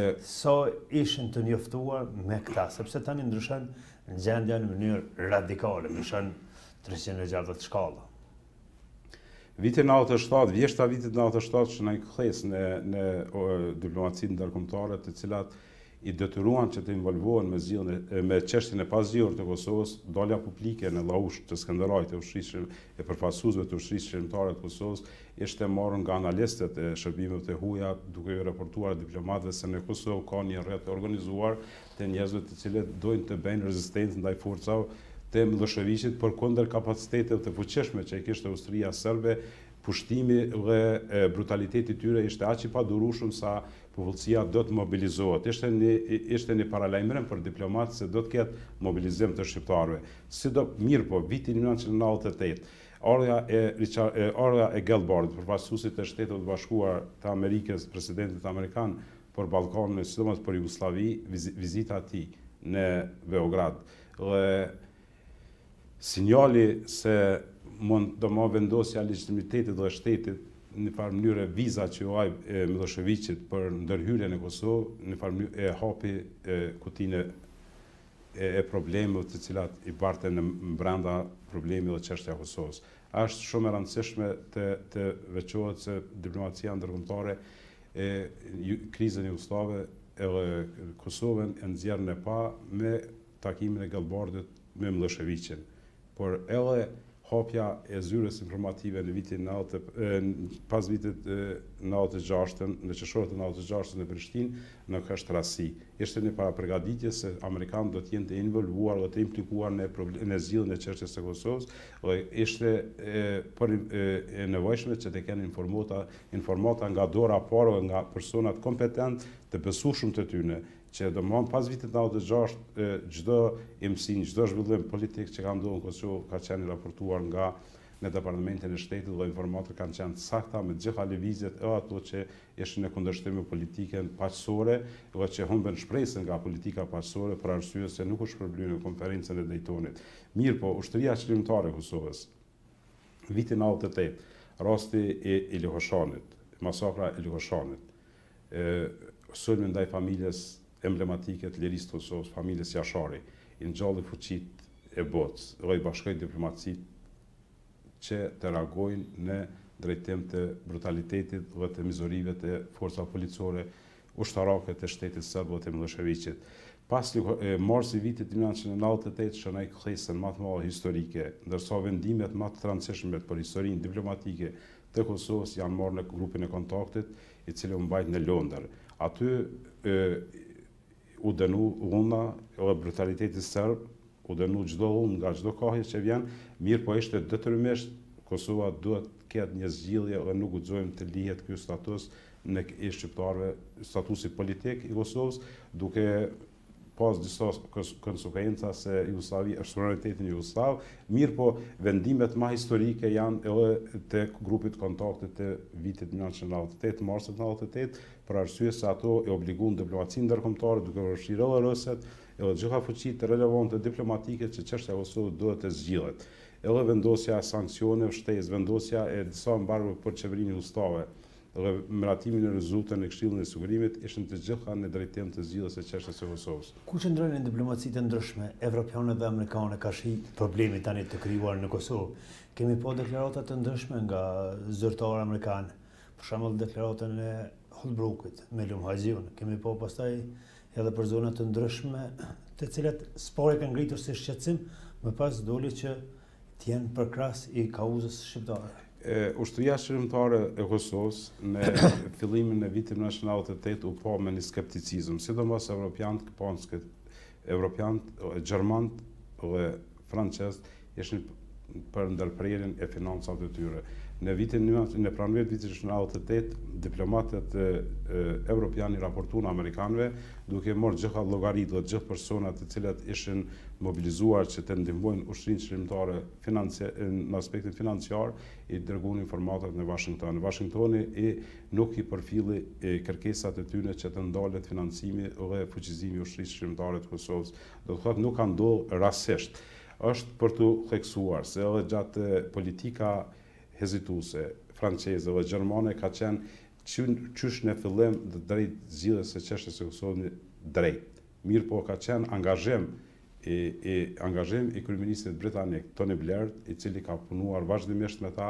sa ishin të njoftuar me këta, sepse tani ndryshon gjendja në mënyrë radikale, ndryshon treqind e gjashtëdhjetë shkalla. Vitin nëntëdhjetë e shtatë, vjeshta vitit nëntëdhjetë e shtatë që na i kthejs në, në diplomacinë ndërkombëtare, të cilat i detyruan që të involvohen me zgjidhjen me çështjen e pazgjedhur të Kosovës, dalja publike në Llaush të Skënderajit të ushtrisë e përfaqësuesve të ushtrisë shqiptare të Kosovës, ishte marrë nga analistët e shërbimeve të huaja, duke i raportuar diplomatëve se në Kosovë ka një rrjet të organizuar të njerëzve të cilët dojnë të bëjnë rezistencë ndaj forcave të Miloševićit përkundër kapaciteteve të fuqishme që i kishte Ushtria Serbe. Pushtimi dhe brutaliteti i tyre ishte aq i padurueshëm sa popullsia do të mobilizohet. Ishte një, ishte një paralajmërim për diplomatë se do të ketë mobilizim të shqiptarëve. Si do mirë po, vitin nëntëdhjetë e nëntëdhjetë, ardha e, Richard, ardha e Gelbardit, përfaqësuesit të Shtetit të Bashkuar të Amerikës, presidentit amerikan për Ballkanin, sidomos për Jugosllavi, vizita e tij në Beograd. Dhe sinjali se mund do më vendosja legitimitetit dhe shtetit në farë mënyrë viza që u ai Miloševićit për ndërhyrjen e Kosovë, në farë mënyrë e hapi kutinë e, e problemeve të cilat i barte në brenda problemi dhe çështja e Kosovës. Është shumë e rëndësishme të, të veçohet se diplomacia ndërkombëtare e krizën jugoslave edhe Kosovën e nxjerrën e pa me takimin e Gelbardit me Miloševićin. Por edhe hapja e zyrës informative në vitin nëntëdhjetë, pas vitit nëntëdhjetë e gjashtë, në qershor të nëntëdhjetë e gjashtë në Prishtinë, nuk është rasti. Ishte një paraprgatitje se amerikanët do të jenë të involvuar dhe të implikuar në, në zgjidhjen e çështjes së Kosovës, dhe ishte e, për e, e nevojshme që të kenë informata, informata nga dora parë dhe nga personat kompetent të besueshëm të tyre, që do më pas vitit nëntëdhjetë e gjashtë çdo imësim, çdo zhvillim politik që ka ndodhur në Kosovë ka qenë raportuar nga në Departamentin e Shtetit dhe informatat kanë qenë sakta me gjitha lëvizjet e ato që ishin në kundërshtim me politikën paqësore dhe që humben shpresën nga politika paqësore për arsye se nuk u shpërblyen në konferencën e Daytonit. Mirë po, ushtria qëllimtare e Kosovës, vitin nëntëdhjetë e tetë, rasti i Ilihoshanit, masakra e Ilihoshanit, sulmi ndaj familjes emblematike të lirisë të Kosovës, familjes Jashari, i ngjalli fuqit e botës, dhe i bashkoi diplomacit që të reagojnë në drejtim të brutalitetit dhe të mizorive të forcave policore ushtarake të Shtetit Serb dhe të Miloševićit. Pas marsi vitit nëntëdhjetë e nëntëdhjetë që na i kthesën më të madhe historike, ndërsa vendimet më të rëndësishme për historinë diplomatike të Kosovës janë marrë në grupin e kontaktit, i cili u mbajt në Londër. Aty e, u dënu dhuna dhe brutaliteti serb, u dënu çdo dhunë nga çdo kohë që vjen, mirë po ishte detyrimisht Kosova duhet të ketë një zgjidhje dhe nuk guxojmë të lihet ky status në e shqiptarëve, statusi politik i Kosovës, duke pas disa konsekvenca se Jugosllavi është suverenitetin jugoslav, mirë po vendimet më historike janë edhe të grupit kontaktit të vitit nëntëdhjetë e nëntëdhjetë e tetë, marsit nëntëdhjetë e tetë, për arsye se ato e obliguan diplomacinë ndërkombëtare duke përfshirë edhe ruset, edhe gjitha fuqitë relevante diplomatike që çështja e Kosovës duhet të zgjidhet. Edhe vendosja e sanksioneve, shtesë, vendosja e disa embargo për qeverinë jugoslave, dhe miratimin e rezultateve në Këshillin e Sigurimit ishin të gjitha në drejtim të zgjidhjes së çështjes së Kosovës. Ku qëndrojnë diplomacitë të ndryshme, evropiane dhe amerikane, ka shi problemi tani të krijuar në Kosovë? Kemi po deklarata të ndryshme nga zyrtarë amerikanë, për shembull deklaratën e Holbrookit me Lum Haziun. Kemi po pastaj edhe për zona të ndryshme, të cilat spore kanë ngritur si shqetësim, më pas doli që të jenë përkrahas i kauzës shqiptare. E, ushtria qëllimtare e Kosovës në fillimin e vitit nëntëdhjetë e nëntëdhjetë u pa me një skepticizëm, sidomos evropianët, këpanskët, evropianët, gjermanët dhe francezët ishin për ndërprerjen e financave të tyre. Në vitin në pranver vitit nëntëdhjetë e tetë, diplomatët e, e, evropianë i raportuan amerikanëve duke marrë gjitha llogaritë dhe gjithë personat të cilat ishin mobilizuar që të ndihmojnë ushtrinë qëllimtare në aspektin financiar, i dërguan informatat në Washington. Në Washingtoni i nuk i përfilli kërkesat e tyre që të ndalet financimi dhe fuqizimi i ushtrisë qëllimtare të Kosovës. Do të thotë nuk ka ndodhur rastësisht. Është për të theksuar se edhe gjatë politika hezituese, franceze dhe gjermane ka qenë qysh në fillim dhe drejt zgjidhjes së çështjes së Kosovës drejt. Mirë po ka qenë angazhim i, i angazhim i kryeministit britanik Tony Blair, i cili ka punuar vazhdimisht me ta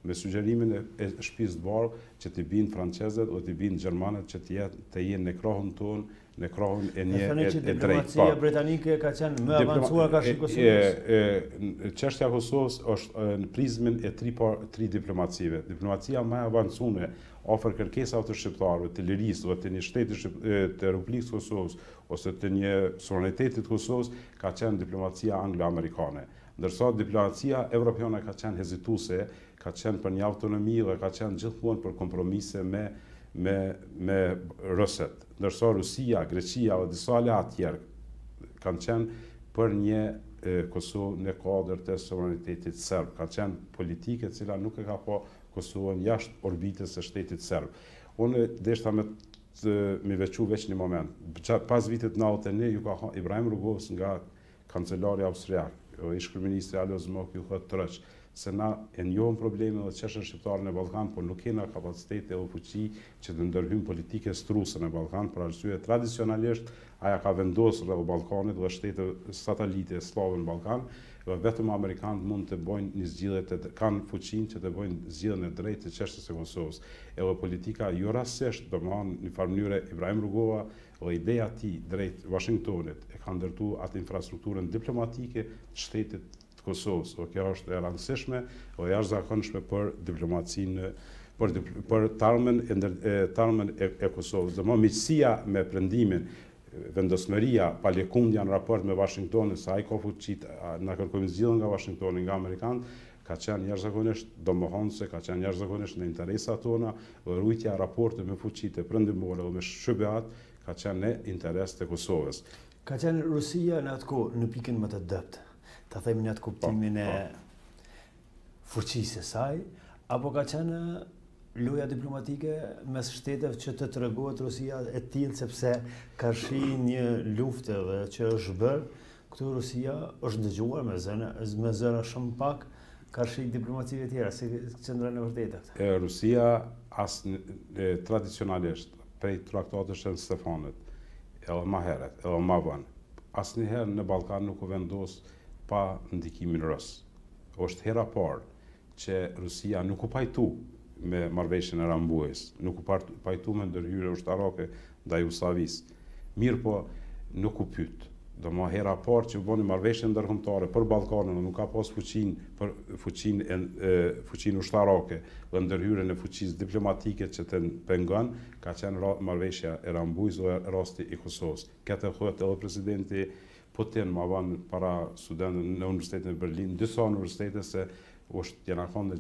me sugjerimin e shtëpisë barë që t'i binë francezët o t'i binë gjermanët që të jenë në krahun tonë, në krahun e një e drejtë. Diplomacia britanike ka qenë më avancuar ka shi Kosovës? Çështja e Kosovës është në prizmin e tri diplomacive. Diplomacia më e avancuar ofër kërkesave të shqiptarëve, të lirisë ose të një shteti të Republikës Kosovës ose të një sovranitetit të Kosovës ka qenë diplomacia anglo-amerikane. Ndërsa diplomacia evropiane ka qenë hezituese, ka qenë për një autonomi dhe ka qenë gjithmonë për kompromise me me me ruset. Ndërsa Rusia, Greqia dhe disa aleat tjerë kanë qenë për një e, Kosovë në kuadër të sovranitetit serb. Ka qenë politike e cila nuk e ka pa Kosovën jashtë orbitës së shtetit serb. Unë deshta me të mi veçu veç një moment. Pas vitit nëntëdhjetë e një ju ka Ibrahim Rugos nga kancelari austriak, ish kryeministri Alojz Mok ju thotë tërëç se na e njohëm problemin dhe çështën shqiptare në Ballkan, por nuk kena kapacitete o fuqi që të ndërhyjmë politike struse në Ballkan, për arsye tradicionalisht aja ka vendosur rreth Ballkanit dhe shtete satelite slave në Ballkan, dhe vetëm amerikanët mund të bëjnë një zgjidhje të kanë fuqinë që të bëjnë zgjidhjen e drejtë të çështjes së Kosovës. Edhe politika jo rastësisht, domethënë në farë mënyrë Ibrahim Rugova dhe ideja e tij drejt Washingtonit e ka ndërtuar atë infrastrukturën diplomatike të shtetit të Kosovës. O kjo është e rëndësishme dhe jashtëzakonshme për diplomacinë për për tarmën e tarmën e, e Kosovës. Domethënë miqësia me prendimin vendosmëria pa lëkundja në raport me Washingtonin, se ai ka fuqit, na kërkojmë zgjidhje nga Washingtoni, nga amerikanët, ka qenë jashtëzakonisht domosdoshmëse, ka qenë jashtëzakonisht në interesat tona, dhe rujtja raporte me fuqitë perëndimore dhe me shëbeat ka qenë në interes të Kosovës. Ka qenë Rusia në atë kohë në pikën më të dëpt, ta themi në atë kuptimin e fuqisë së saj, apo ka qenë loja diplomatike mes shteteve që të tregohet Rusia e tillë sepse ka shi një luftë dhe që është bërë, këtu Rusia është ndëgjuar me zëra, me zëra shumë pak, ka shi diplomacive tjera, si qëndrën e vërtetë. E, Rusia as e, tradicionalisht prej traktatës së Stefanit, edhe më herët, edhe më vonë, asnjëherë në Ballkan nuk u vendos pa ndikimin rus. Është hera parë që Rusia nuk u pajtu me marrëveshjen e Rambujës, nuk u pajtu me ndërhyrje ushtarake ndaj Jugosllavisë. Mirë po nuk u pyet. Do më hera parë që u bëni marrëveshje ndërkombëtare për Ballkanin, nuk ka pas fuqinë për fuqinë e fuqinë ushtarake dhe ndërhyrjen e fuqisë diplomatike që të pengon, ka qenë marrëveshja e Rambujës dhe rasti i Kosovës. Këtë thotë edhe presidenti Putin ma vonë para studentëve në Universitetin e Berlin, disa universitete se është tjena konë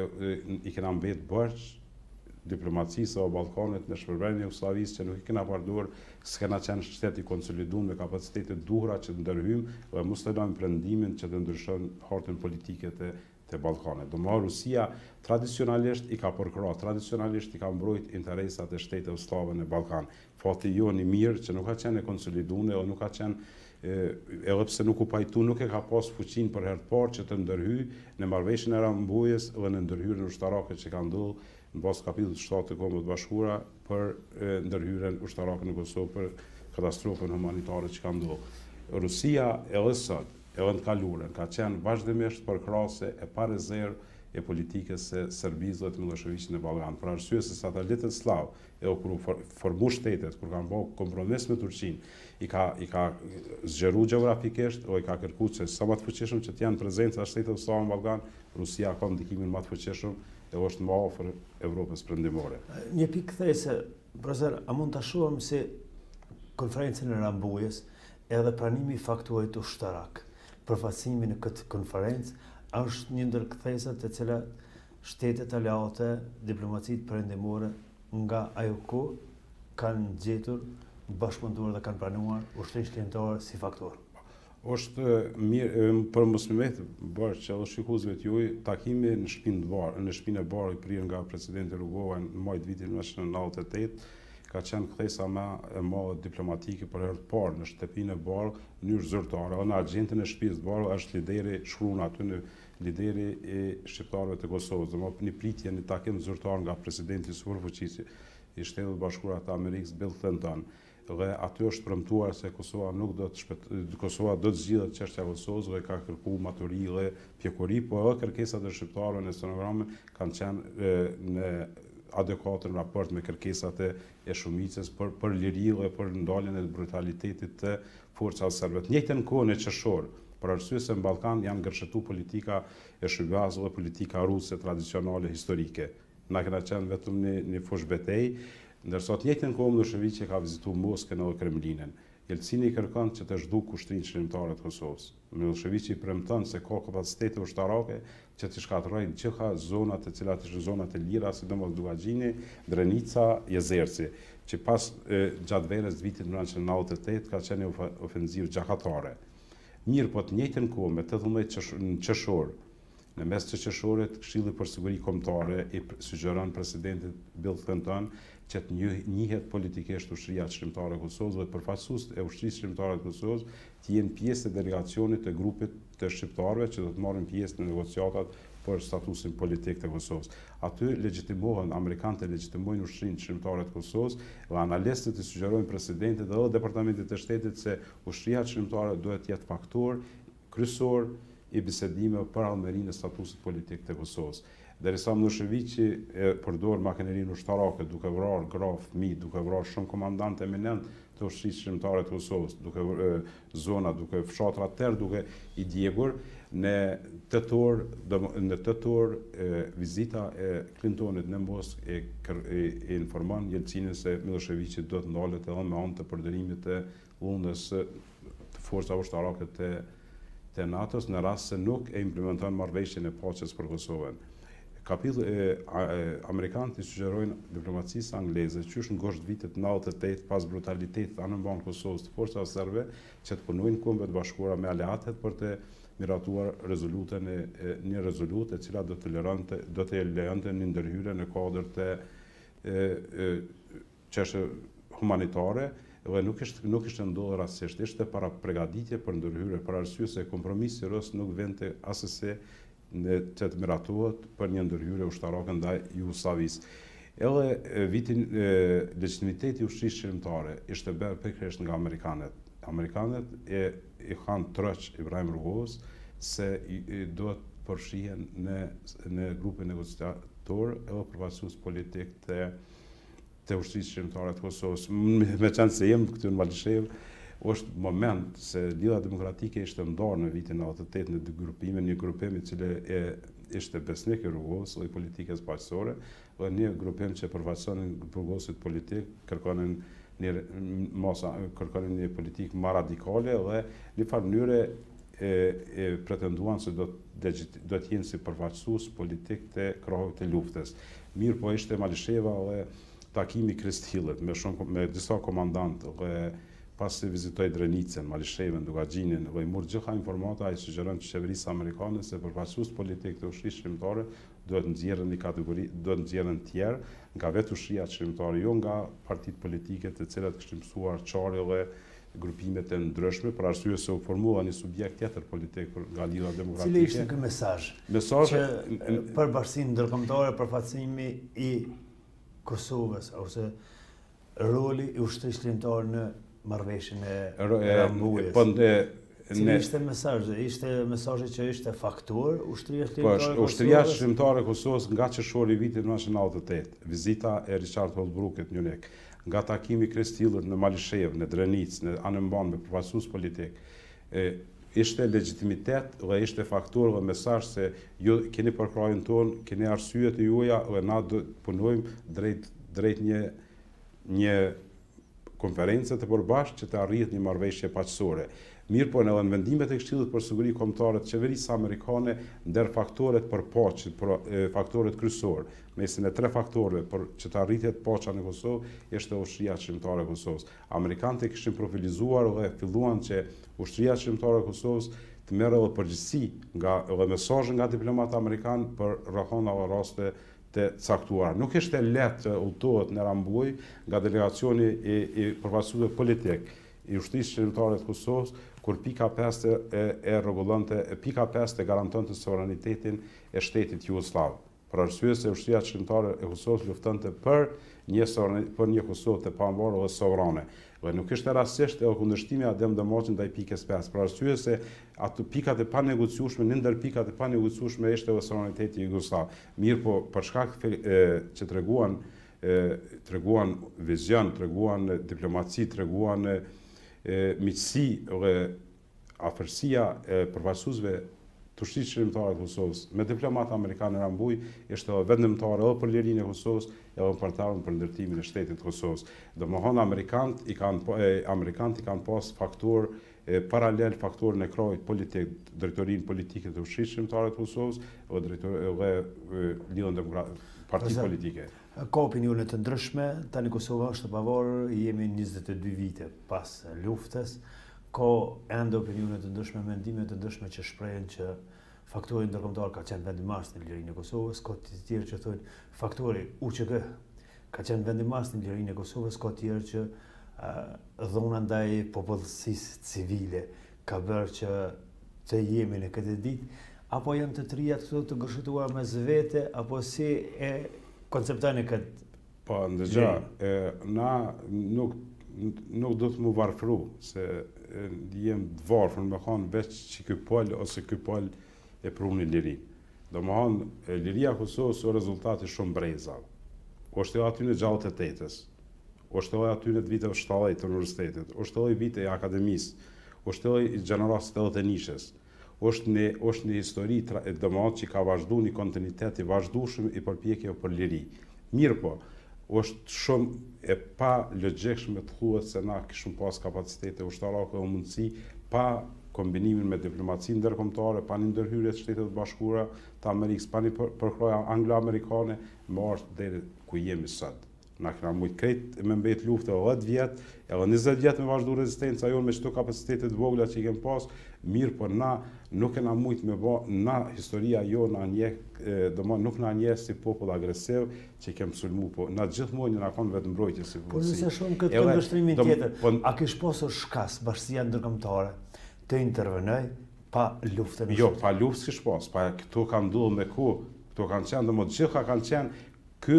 i kena mbet bërç diplomacisë o Ballkanit në shpërbrejnë e Jugosllavisë që nuk i kena pardur, s'kena qenë shteti konsoliduar me kapacitetet duhura që të ndërhyjmë dhe mos të lajmë prendimin që të ndryshon hartën politike të, të Ballkanit. Do më Rusia tradicionalisht i ka përkrah, tradicionalisht i ka mbrojt interesat e shteteve slave në Ballkan. Fati jo një mirë që nuk ka qenë e konsoliduar dhe nuk ka qenë edhe pse nuk u pajtu, nuk e ka pas fuqinë për herë të parë që të ndërhyj në marrëveshjen e Rambujës dhe në ndërhyrjen ushtarake që ka ndodhur në bazë kapitullit shtatë të Kombeve të Bashkuara për ndërhyrjen ushtarake në Kosovë për katastrofën humanitare që ka ndodhur. Rusia edhe sot, edhe në kaluarën, ka qenë vazhdimisht përkrahase e pa rezervë e politikës së Serbisë dhe të Miloševićit në Ballkan. Për arsye se satellitët slav, edhe kur u formu shtetet, kur kanë bërë kompromis me Turqinë, i ka i ka zgjeruar gjeografikisht o i ka kërkuar se sa më të fuqishëm që të janë prezenca shteteve slave në Ballkan, Rusia ka ndikimin më të fuqishëm e është më afër Evropës perëndimore. Një pikë kthese, profesor, a mund ta shohim se konferencën e Rambujës edhe pranimi i faktuarit ushtarak, përfaqësimi në këtë konferencë është një ndër kthesat të cilat shtetet aleate, diplomacitë perëndimore nga ajo kohë kanë gjetur bashkëpunëtor dhe kanë pranuar ushtrim shkentor si faktor. Është mirë për mos më met bërë që edhe shikuesve të juaj takimi në shtëpinë e Barë, në shtëpinë e Barë i prirë nga presidenti Rugova në maj të vitit nëntëdhjetë e tetë, ka qenë kthesa më e madhe diplomatike për herë të parë në shtëpinë e Barë në mënyrë zyrtare. Në agjentën e shtëpisë së Barë është lideri shkruan aty në lideri i shqiptarëve të Kosovës, do një pritje në takim zyrtar nga presidenti superfuqishëm i Shtetit Bashkuar të Amerikës Bill Clinton. dhe aty është premtuar se Kosova nuk do të shpet, Kosova do të zgjidhet çështja e Kosovës dhe ka kërkuar maturi dhe pjekuri, po edhe kërkesat e shqiptarëve në stenogramën kanë qenë në adekuate në raport me kërkesat e shumicës për për liri dhe për ndaljen e brutalitetit të forcave serbe. Në njëjtën kohë në qershor, për arsye se në Ballkan janë ngërshëtuar politika e Shqipërisë dhe politika ruse tradicionale historike. Na kena qenë vetëm një, një fush betejë, ndërsa të njëjtën kohë Miloševići ka vizituar Moskën dhe Kremlinin. Jelcini kërkon që të zhduk kushtrinë shërimtare të Kosovës. Miloševići premton se ka kapacitete ushtarake që të shkatërrojë gjitha zonat e cilat ishin zonat e lira, sidomos Dugagjini, Drenica, Jezerci, që pas e, gjatë verës të vitit nëntëqind e nëntëdhjetë e tetë ka qenë ofenzivë gjakatare. Mirë, po të njëjtën kohë me tetëmbëdhjetë qershor, në mes të qershorit, Këshilli për Siguri Kombëtare i sugjeron presidentit Bill Clinton që të njihet politikisht ushtria shqiptare e Kosovës dhe përfaqësuesit e ushtrisë shqiptare të Kosovës të jenë pjesë e delegacionit të grupit të shqiptarëve që do të marrin pjesë në negociatat për statusin politik të Kosovës. Aty legjitimohen, amerikanët legjitimojnë ushtrinë shqiptare të Kosovës dhe analistët i sugjerojnë presidentit dhe departamentit të shtetit se ushtria shqiptare duhet të jetë faktor kryesor i bisedimeve për allmerinë e statusit politik të Kosovës. Derisa Miloševići e përdor makinerinë ushtarake duke vrarë gra, fëmijë, duke vrarë shumë komandantë eminent të ushtrisë shqiptare të Kosovës, duke e, zona, duke fshatra tërë, duke i djegur, në tetor, në tetor e, vizita e Clintonit në Moskë e, e, e informon Jelcinin se Miloševići do të ndalet edhe me anë të përdorimit të lundës të forcave ushtarake të, të NATO-s në rast se nuk e implementon marrëveshjen e paqes për Kosovën. Kapitulli e, e, amerikanët i sugjerojnë diplomacisë angleze që është në gosht vitit nëntëdhjetë e tetë pas brutalitetit anëmban Kosovës të forcave serbe që të punojnë Kombet e Bashkuara me aleatet për të miratuar rezolutën e, e një rezolutë e cila do të tolerante do të lejonte një ndërhyrje në kuadër të çështje humanitare dhe nuk ishte nuk ishte ndodhur rastësisht, ishte para përgatitje për ndërhyrje për arsye se kompromisi rus nuk vente asesi në që të miratohet për një ndërhyrje ushtarake ndaj Jugosllavisë. Edhe vitin e, legitimiteti i ushtrisë shqiptare ishte bërë pikërisht nga amerikanët. Amerikanët e i kanë troq Ibrahim Rugos se i, i do të përfshihen në në grupin negociator edhe përfaqësues politik të të ushtrisë shqiptare të Kosovës. Me qenë se jem këtu në Malishev, është moment se Lidha Demokratike ishte ndarë në vitin nëntëdhjetë e tetë në dy grupime, një grupim i cili e ishte besnik i Rugos dhe politikës paqësore, dhe një grupim që përfaqësonin Rugosit politik, kërkonin një masa, kërkonin një politikë më radikale dhe në farë mënyre e, e pretenduan se do të do të jenë si përfaqësues politik të krahut të luftës. Mirë, po ishte Malisheva dhe takimi Krist Hillet me shumë me disa komandantë dhe pas se vizitoj Drenicën, Malishevën, Dugagjinin dhe i mur gjitha informata, ai sugjeron që qeverisë amerikane se përfaqësues politik të ushtrisë shqiptare duhet nxjerrën një kategori, duhet nxjerrën tjerë nga vetë ushtria shqiptare, jo nga partitë politike të cilat kishin mësuar çare dhe grupimet e ndryshme, për arsye se u formua një subjekt tjetër politik nga Lidha Demokratike. Cili ishte ky mesazh? Mesazh që për bashkësinë ndërkombëtare, përfaqësimi i Kosovës ose roli i ushtrisë shqiptare në marrëveshjen e Rambujës. Po Cili ishte mesazhi? Ishte mesazhi që ishte faktor ushtria shqiptare e Kosovës? Po, ushtria shqiptare e Kosovës nga qershori i vitit nëntëqind e nëntëdhjetë e tetë, vizita e Richard Holbrooket në Munich, nga takimi Krist Hillet në Malishev, në Drenicë, në Anëmban me përfaqësues politik, e, ishte legjitimitet dhe ishte faktor dhe mesazh se ju keni përkrahjen tonë, keni arsyet e juaja dhe na do punojmë drejt drejt një një konferencë të përbashkët që të arrihet një marrëveshje paqësore. Mirë, po në vendimet e Këshillit për Siguri Kombëtare të qeverisë amerikane ndër faktorët për paqe, për e, faktorët kryesor, mesin e tre faktorëve për që të arritet paqja në Kosovë, ishte ushtria shqiptare e Kosovës. Amerikanët e kishin profilizuar dhe filluan që ushtria shqiptare e Kosovës të merrë edhe përgjegjësi nga edhe mesazhe nga diplomatë amerikanë për rrethana dhe raste të caktuara. Nuk ishte lehtë të udhtohet në Rambuj nga delegacioni i, i përfaqësuesve politik i ushtrisë shqiptare të Kosovës, kur pika pesë e, e rregullonte, pika pesë e garantonte sovranitetin e shtetit jugosllav. Për arsye se ushtria shqiptare e Kosovës luftonte për një për një Kosovë të pavarur dhe sovrane. Dhe nuk është e rastësisht edhe kundërshtimi Adem Damaçit ndaj pikës pesë, për arsye se ato pikat e panegociueshme, në ndër pikat e panegociueshme ishte edhe sovraniteti jugosllav. Mirë po, për shkak që treguan treguan vizion, treguan diplomaci, treguan miqësi dhe afërsia e përfaqësuesve të ushtrisë shërbimtare të Kosovës me diplomatë amerikanë në Rambuj ishte edhe vendimtare edhe për lirinë e Kosovës, edhe për të për ndërtimin e shtetit të Kosovës. Domethënë amerikanët i kanë amerikanët i kanë pas faktor paralel faktorin e krahut politik, drejtorinë politike të ushtrisë shërbimtare të Kosovës dhe drejtori Lidhën Demokratike, parti politike. Ka opinione të ndryshme, tani Kosova është e pavarur, jemi njëzet e dy vite pas luftës, ka ende opinione të ndryshme, mendime të ndryshme që shprehen që faktori ndërkombëtar ka qenë vendimarrës në lirinë e Kosovës, ka të tjerë që thonë faktori U Q K ka qenë vendimarrës në lirinë e Kosovës, ka të tjerë që dhuna ndaj popullsisë civile ka bërë që të jemi në këtë ditë, apo janë të trijat këto të gërshëtuar mes vete, apo si e konceptojnë këtë? Po, ndëgja, na nuk nuk do të mu varfru, se jem të varfër me thonë veç që ky pol ose ky pol e pruni liri. Do më thonë, liria Kosovës o rezultati shumë breza. O është edhe aty në gjallët e tetës, o është edhe aty në viteve shtatëdhjetë të universitetit, o është edhe vite e akademisë, o është edhe i gjenerasit edhe të nishës, është një, është një histori e dëmat që ka vazhdu një kontinuitet i vazhdueshëm i përpjekjeve për liri. Mirë po, është shumë e pa logjikshme të thuhet se na kishim pas kapacitete ushtarake o mundësi pa kombinimin me diplomacinë ndërkombëtare, pa një ndërhyrje të Shtetit të Bashkuara të Amerikës, pa një përkraje anglo-amerikane, më është deri ku jemi sot. Na kena mujt krejt me mbet luftë edhe dhjetë vjet, edhe njëzet vjet me vazhdu rezistenca jonë me çdo kapacitete të vogla që i kem pas, mirë po na nuk kena mujt me bë, na historia jonë na njeh, domethënë nuk na njeh si popull agresiv që i kem sulmu, po na gjithmonë na kanë vetë mbrojtje si Po nëse shumë këtë kundërshtrimin tjetër, a kish pasur shkas bashkësia ndërkombëtare të intervenoj pa luftën? Jo, pa luftë s'kish pas, pa këto kanë ndodhur me ku, këto kanë qenë domethënë gjitha kanë qenë Ky,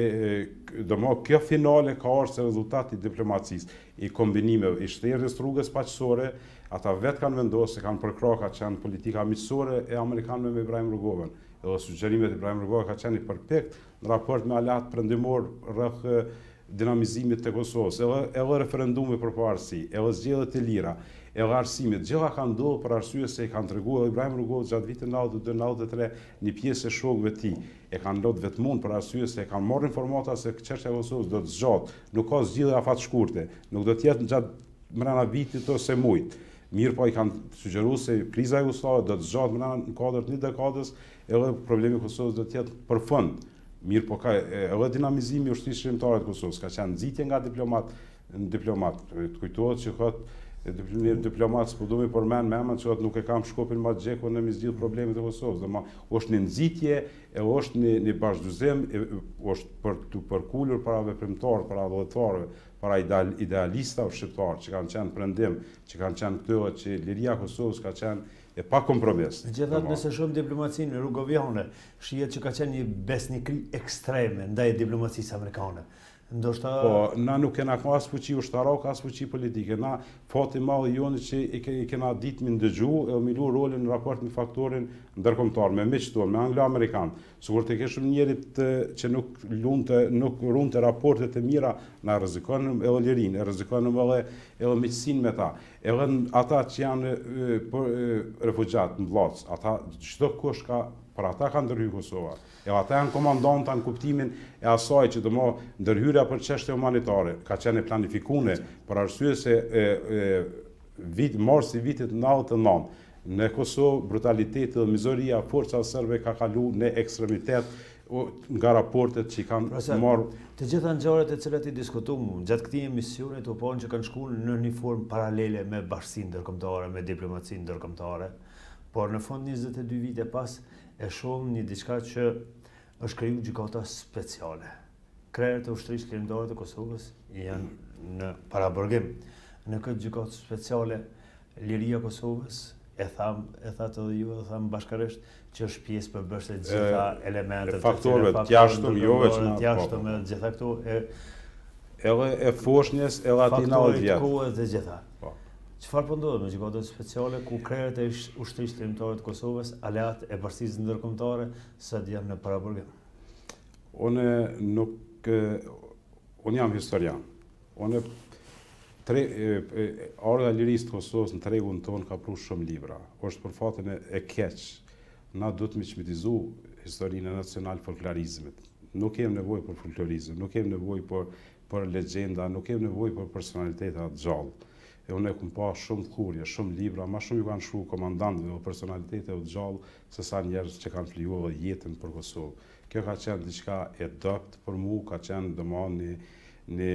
do më kjo finale ka ardhur se rezultati i diplomacisë, i kombinimeve, i shtrirjes rrugës paqësore, ata vetë kanë vendosur se kanë përkrahur ka qenë politika miqësore e amerikanëve me Ibrahim Rrugovën. Edhe sugjerimet e Ibrahim Rrugova ka qenë i përpjekt në raport me aleat perëndimor rreth dinamizimit të Kosovës, edhe, edhe referendumi për pavarësi, edhe zgjedhjet e lira, edhe arsimit, gjitha kanë ndodhur për arsye se i kanë treguar Ibrahim Rrugovë gjatë vitit nëntëdhjetë e dy nëntëdhjetë e tre një pjesë e shokëve të tij. E kanë lodh vetëm për arsye se e kanë marrë informata se çështja e Kosovës do të zgjatë, nuk ka zgjidhje afat shkurte, nuk do të jetë gjatë mbrana vitit ose muajit. Mirë po i kanë sugjeruar se kriza e Jugosllavë do të zgjatë mbrana në kuadër të një dekadës, edhe problemi i Kosovës do të jetë përfund. Mirë po ka edhe dinamizimi i ushtrisë shërbimtare të Kosovës, ka qenë nxitje nga diplomat, diplomat. Të kujtohet që thotë diplomat s'po du mi përmend me emën që nuk e kam shkopin ma gjeko në mi zgjidh problemet e Kosovës. Dhe ma, është një nxitje e është një, një bashkëdyzim, është për të përkullur para veprimtarë, para adhëtarëve, para ideal, idealistave shqiptarë që kanë qenë prendim, që kanë qenë këto që liria Kosovës ka qenë e pa kompromis. Gjithatë nëse shumë diplomacinë rrugoviane, shihet që ka qenë një besnikri ekstreme ndaj diplomacisë amerikane. Ndoshta po na nuk kena as fuqi ushtarake as fuqi politike. Na fati i madh i jonë që i, ke, i kena ditë mi ndëgju e mi lu rolin në raport me faktorin ndërkombëtar, me miqtë tonë, me anglo-amerikan. Sikur të keshëm njerit që nuk lunte, nuk runte raportet e mira, na rrezikon edhe lirinë, e rrezikon edhe edhe miqësinë me ta. Edhe ata që janë refugjat në vllaz, ata çdo kush ka për ata ka ndërhyr Kosova. E ata janë komandanta në kuptimin e asaj që do më ndërhyrja për çështje humanitare ka qenë planifikuar për arsye se e, e, vit marsi vitit nëntëdhjetë e nëntë në Kosovë brutaliteti dhe mizoria forca serbe ka kalu në ekstremitet nga raportet që i kanë marrë. Të gjitha ngjarjet e cilat i diskutuam gjatë këtij emisioni të upon që kanë shkuar në një formë paralele me bashkësinë ndërkombëtare, me diplomacinë ndërkombëtare, por në fund njëzet e dy vite pas e shohim një diçka që është kriju gjykata speciale. Krerët e ushtrisë shërbimtare të Kosovës janë në paraburgim. Në këtë gjykatë speciale, liria Kosovës e tham, e thatë edhe ju, e tham bashkërisht që është pjesë përbërëse gjitha elementet faktorëve të jashtëm, jo veç na të jashtëm, gjitha këto e edhe e foshnjës, edhe ati na faktorit vjetë. kohës dhe gjitha. Po. Çfarë po ndodhet me gjykatën speciale ku krerët e ushtrisë shërimtare të Kosovës, aleat e bashkisë ndërkombëtare, sot janë në paraburgim? Unë nuk, unë jam historian. Unë tre Ardha e Lirisë të Kosovës në tregun tonë ka pru shumë libra. Është për fatin e keq. Na duhet me çmitizu historinë e nacional folklorizmit. Nuk kem nevojë për folklorizëm, nuk kem nevojë për për legjenda, nuk kem nevojë për personalitete të gjallë. E unë e kum pa shumë thurje, shumë libra, ma shumë ju kanë shkruar komandantëve o personalitete të gjallë se sa njerëz që kanë flijuar jetën për Kosovë. Kjo ka qenë diçka e dopt për mua, ka qenë domosdoshmë një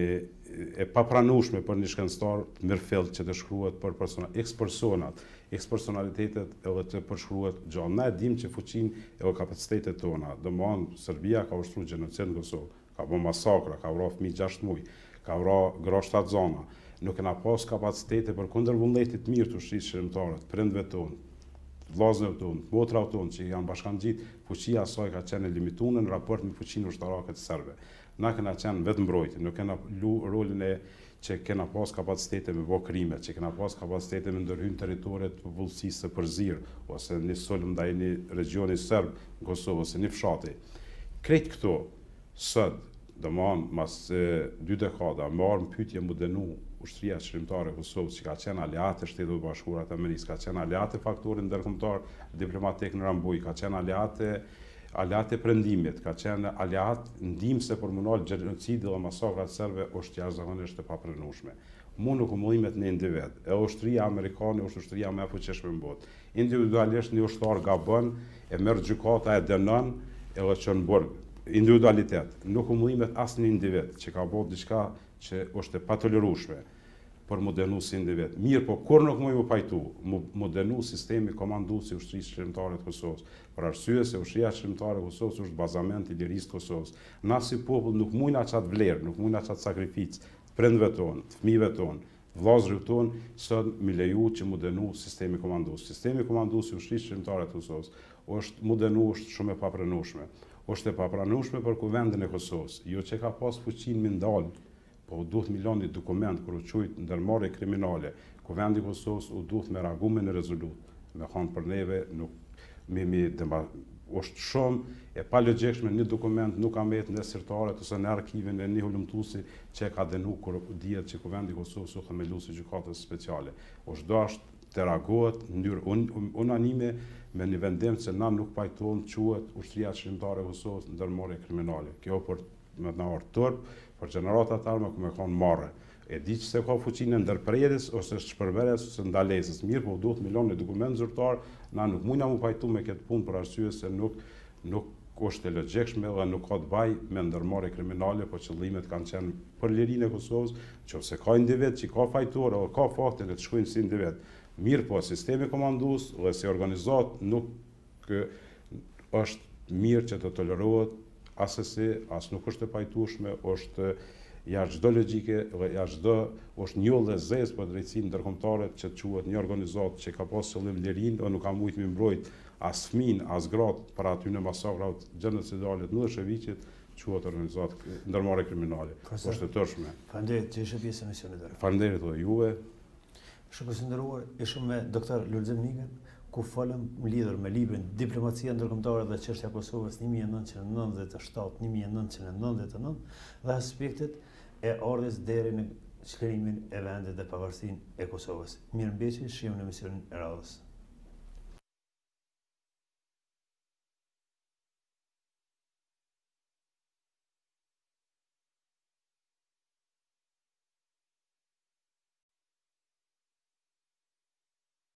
e papranueshme për një shkencëtar të mirëfillt që të shkruhet për persona, eks personat, eks personalitetet edhe të përshkruhet gjallë. Na e dim që fuqinë e kapacitetet tona, domosdoshmë Serbia ka ushtruar gjenocid në Kosovë, ka bërë masakra, ka vrarë fëmijë gjashtë muaj, ka vrarë gra shtatë zona. Nuk kena pas kapacitete për kundër vullnetit mirë të ushtrisë shërimtare, të prindve tonë, vllazëve tonë, motrave tonë që janë bashkangjitë, fuqia e saj ka qenë e limituar në raport me fuqinë ushtarake të serbëve. Na kena qenë vetë mbrojtje, nuk kena lu rolin e që kena pas kapacitete me bë krime, që kena pas kapacitete me ndërhyrë territoret të vullësisë së përzir, ose një sulm ndaj një regioni serb në Kosovë, ose një fshati. Krejt këto, sot, domosdoshmë mas dy dekada, marrë pyetje mu denu ushtria shërimtare e Kosovës që ka qenë aleate Shtetit të Bashkuara të Amerikës, ka qenë aleate faktorit ndërkombëtar diplomatik në Rambuj, ka qenë aleate aleate prendimit, ka qenë aleat ndihmëse për munal gjenocidi dhe masakrat serbe është jashtëzakonisht e papranueshme. Mu nuk mullimet në individ, e ushtria amerikane është ushtria më e fuqishme në botë. Individualisht një ushtar gabon, e merr gjykata e dënon edhe çon burg. Individualitet, nuk mullimet asnjë individ që ka bërë diçka që është e patolerueshme për mu denu si individ. Mirë, po kur nuk mu ju pajtu, mu, mu denu sistemi komanduesi i ushtrisë shërimtare të Kosovës, për arsye se ushtria shërimtare e Kosovës është bazament i lirisë të Kosovës. Na si popull nuk mujna qatë vlerë, nuk mujna qatë sakrificë, të prindve tonë, të fëmijëve tonë, vllazërit tonë, sot mi leju që mu denu sistemi komanduesi. Sistemi komanduesi i ushtrisë shërimtare të Kosovës është mu denu është shumë e papranueshme. Është e papranueshme për kuvendin e Kosovës, jo që ka pas fuqinë mi ndalë, po u duhet milioni dokument kur u quajt ndërmarrje kriminale, kuvendi i Kosovës u duhet me reaguar në rezolut, me thonë për neve nuk me me është shumë e palogjikshme një dokument nuk ka mbet në sirtaret ose në arkivin e një hulumtuesi që e ka dënu kur dihet që kuvendi i Kosovës u themeluar si gjykatës speciale. Është dashur të reagohet në mënyrë un, un, unanime me një vendim se na nuk pajtohen quhet ushtria shërimtare e Kosovës ndërmarrje kriminale. Kjo për me na ardh turp për gjeneratat arme ku me kanë marrë. E di që se ka fuqinë ndërprerjes ose shpërverjes ose ndalesës. Mirë, po duhet milione dokument zyrtar, na nuk mujna mu pajtu me këtë punë për arsye se nuk nuk është e logjikshme dhe nuk ka të baj me ndërmarrje kriminale, po qëllimet kanë qenë për lirinë e Kosovës, nëse ka individ që ka fajtor ose ka fakte që të shkojnë si individ. Mirë, po sistemi komandues dhe si organizat nuk është mirë që të tolerohet asesi, as nuk është e pajtueshme, është jashtë çdo logjike dhe jashtë çdo është një dhe zezë për drejtsinë ndërkombëtare që quhet një organizatë që ka pas qëllim lirinë dhe nuk ka mujt me mbrojt as fëmin, as gratë për aty në masakrat gjenocidale të Miloševićit, quhet organizatë ndërmarrje kriminale. Është e tërshme. Faleminderit që ishe pjesë e misionit. Faleminderit edhe juve. Shikues të nderuar, ishim me doktor Lulzim Nikën, ku folëm lidhur me librin Diplomacia ndërkombëtare dhe çështja e Kosovës një mijë e nëntëqind e nëntëdhjetë e shtatë një mijë e nëntëqind e nëntëdhjetë e nëntë dhe aspektet e ardhes deri në çlirimin e vendit dhe pavarësinë e Kosovës. Mirëmbëjtje, shihemi në emisionin e radhës.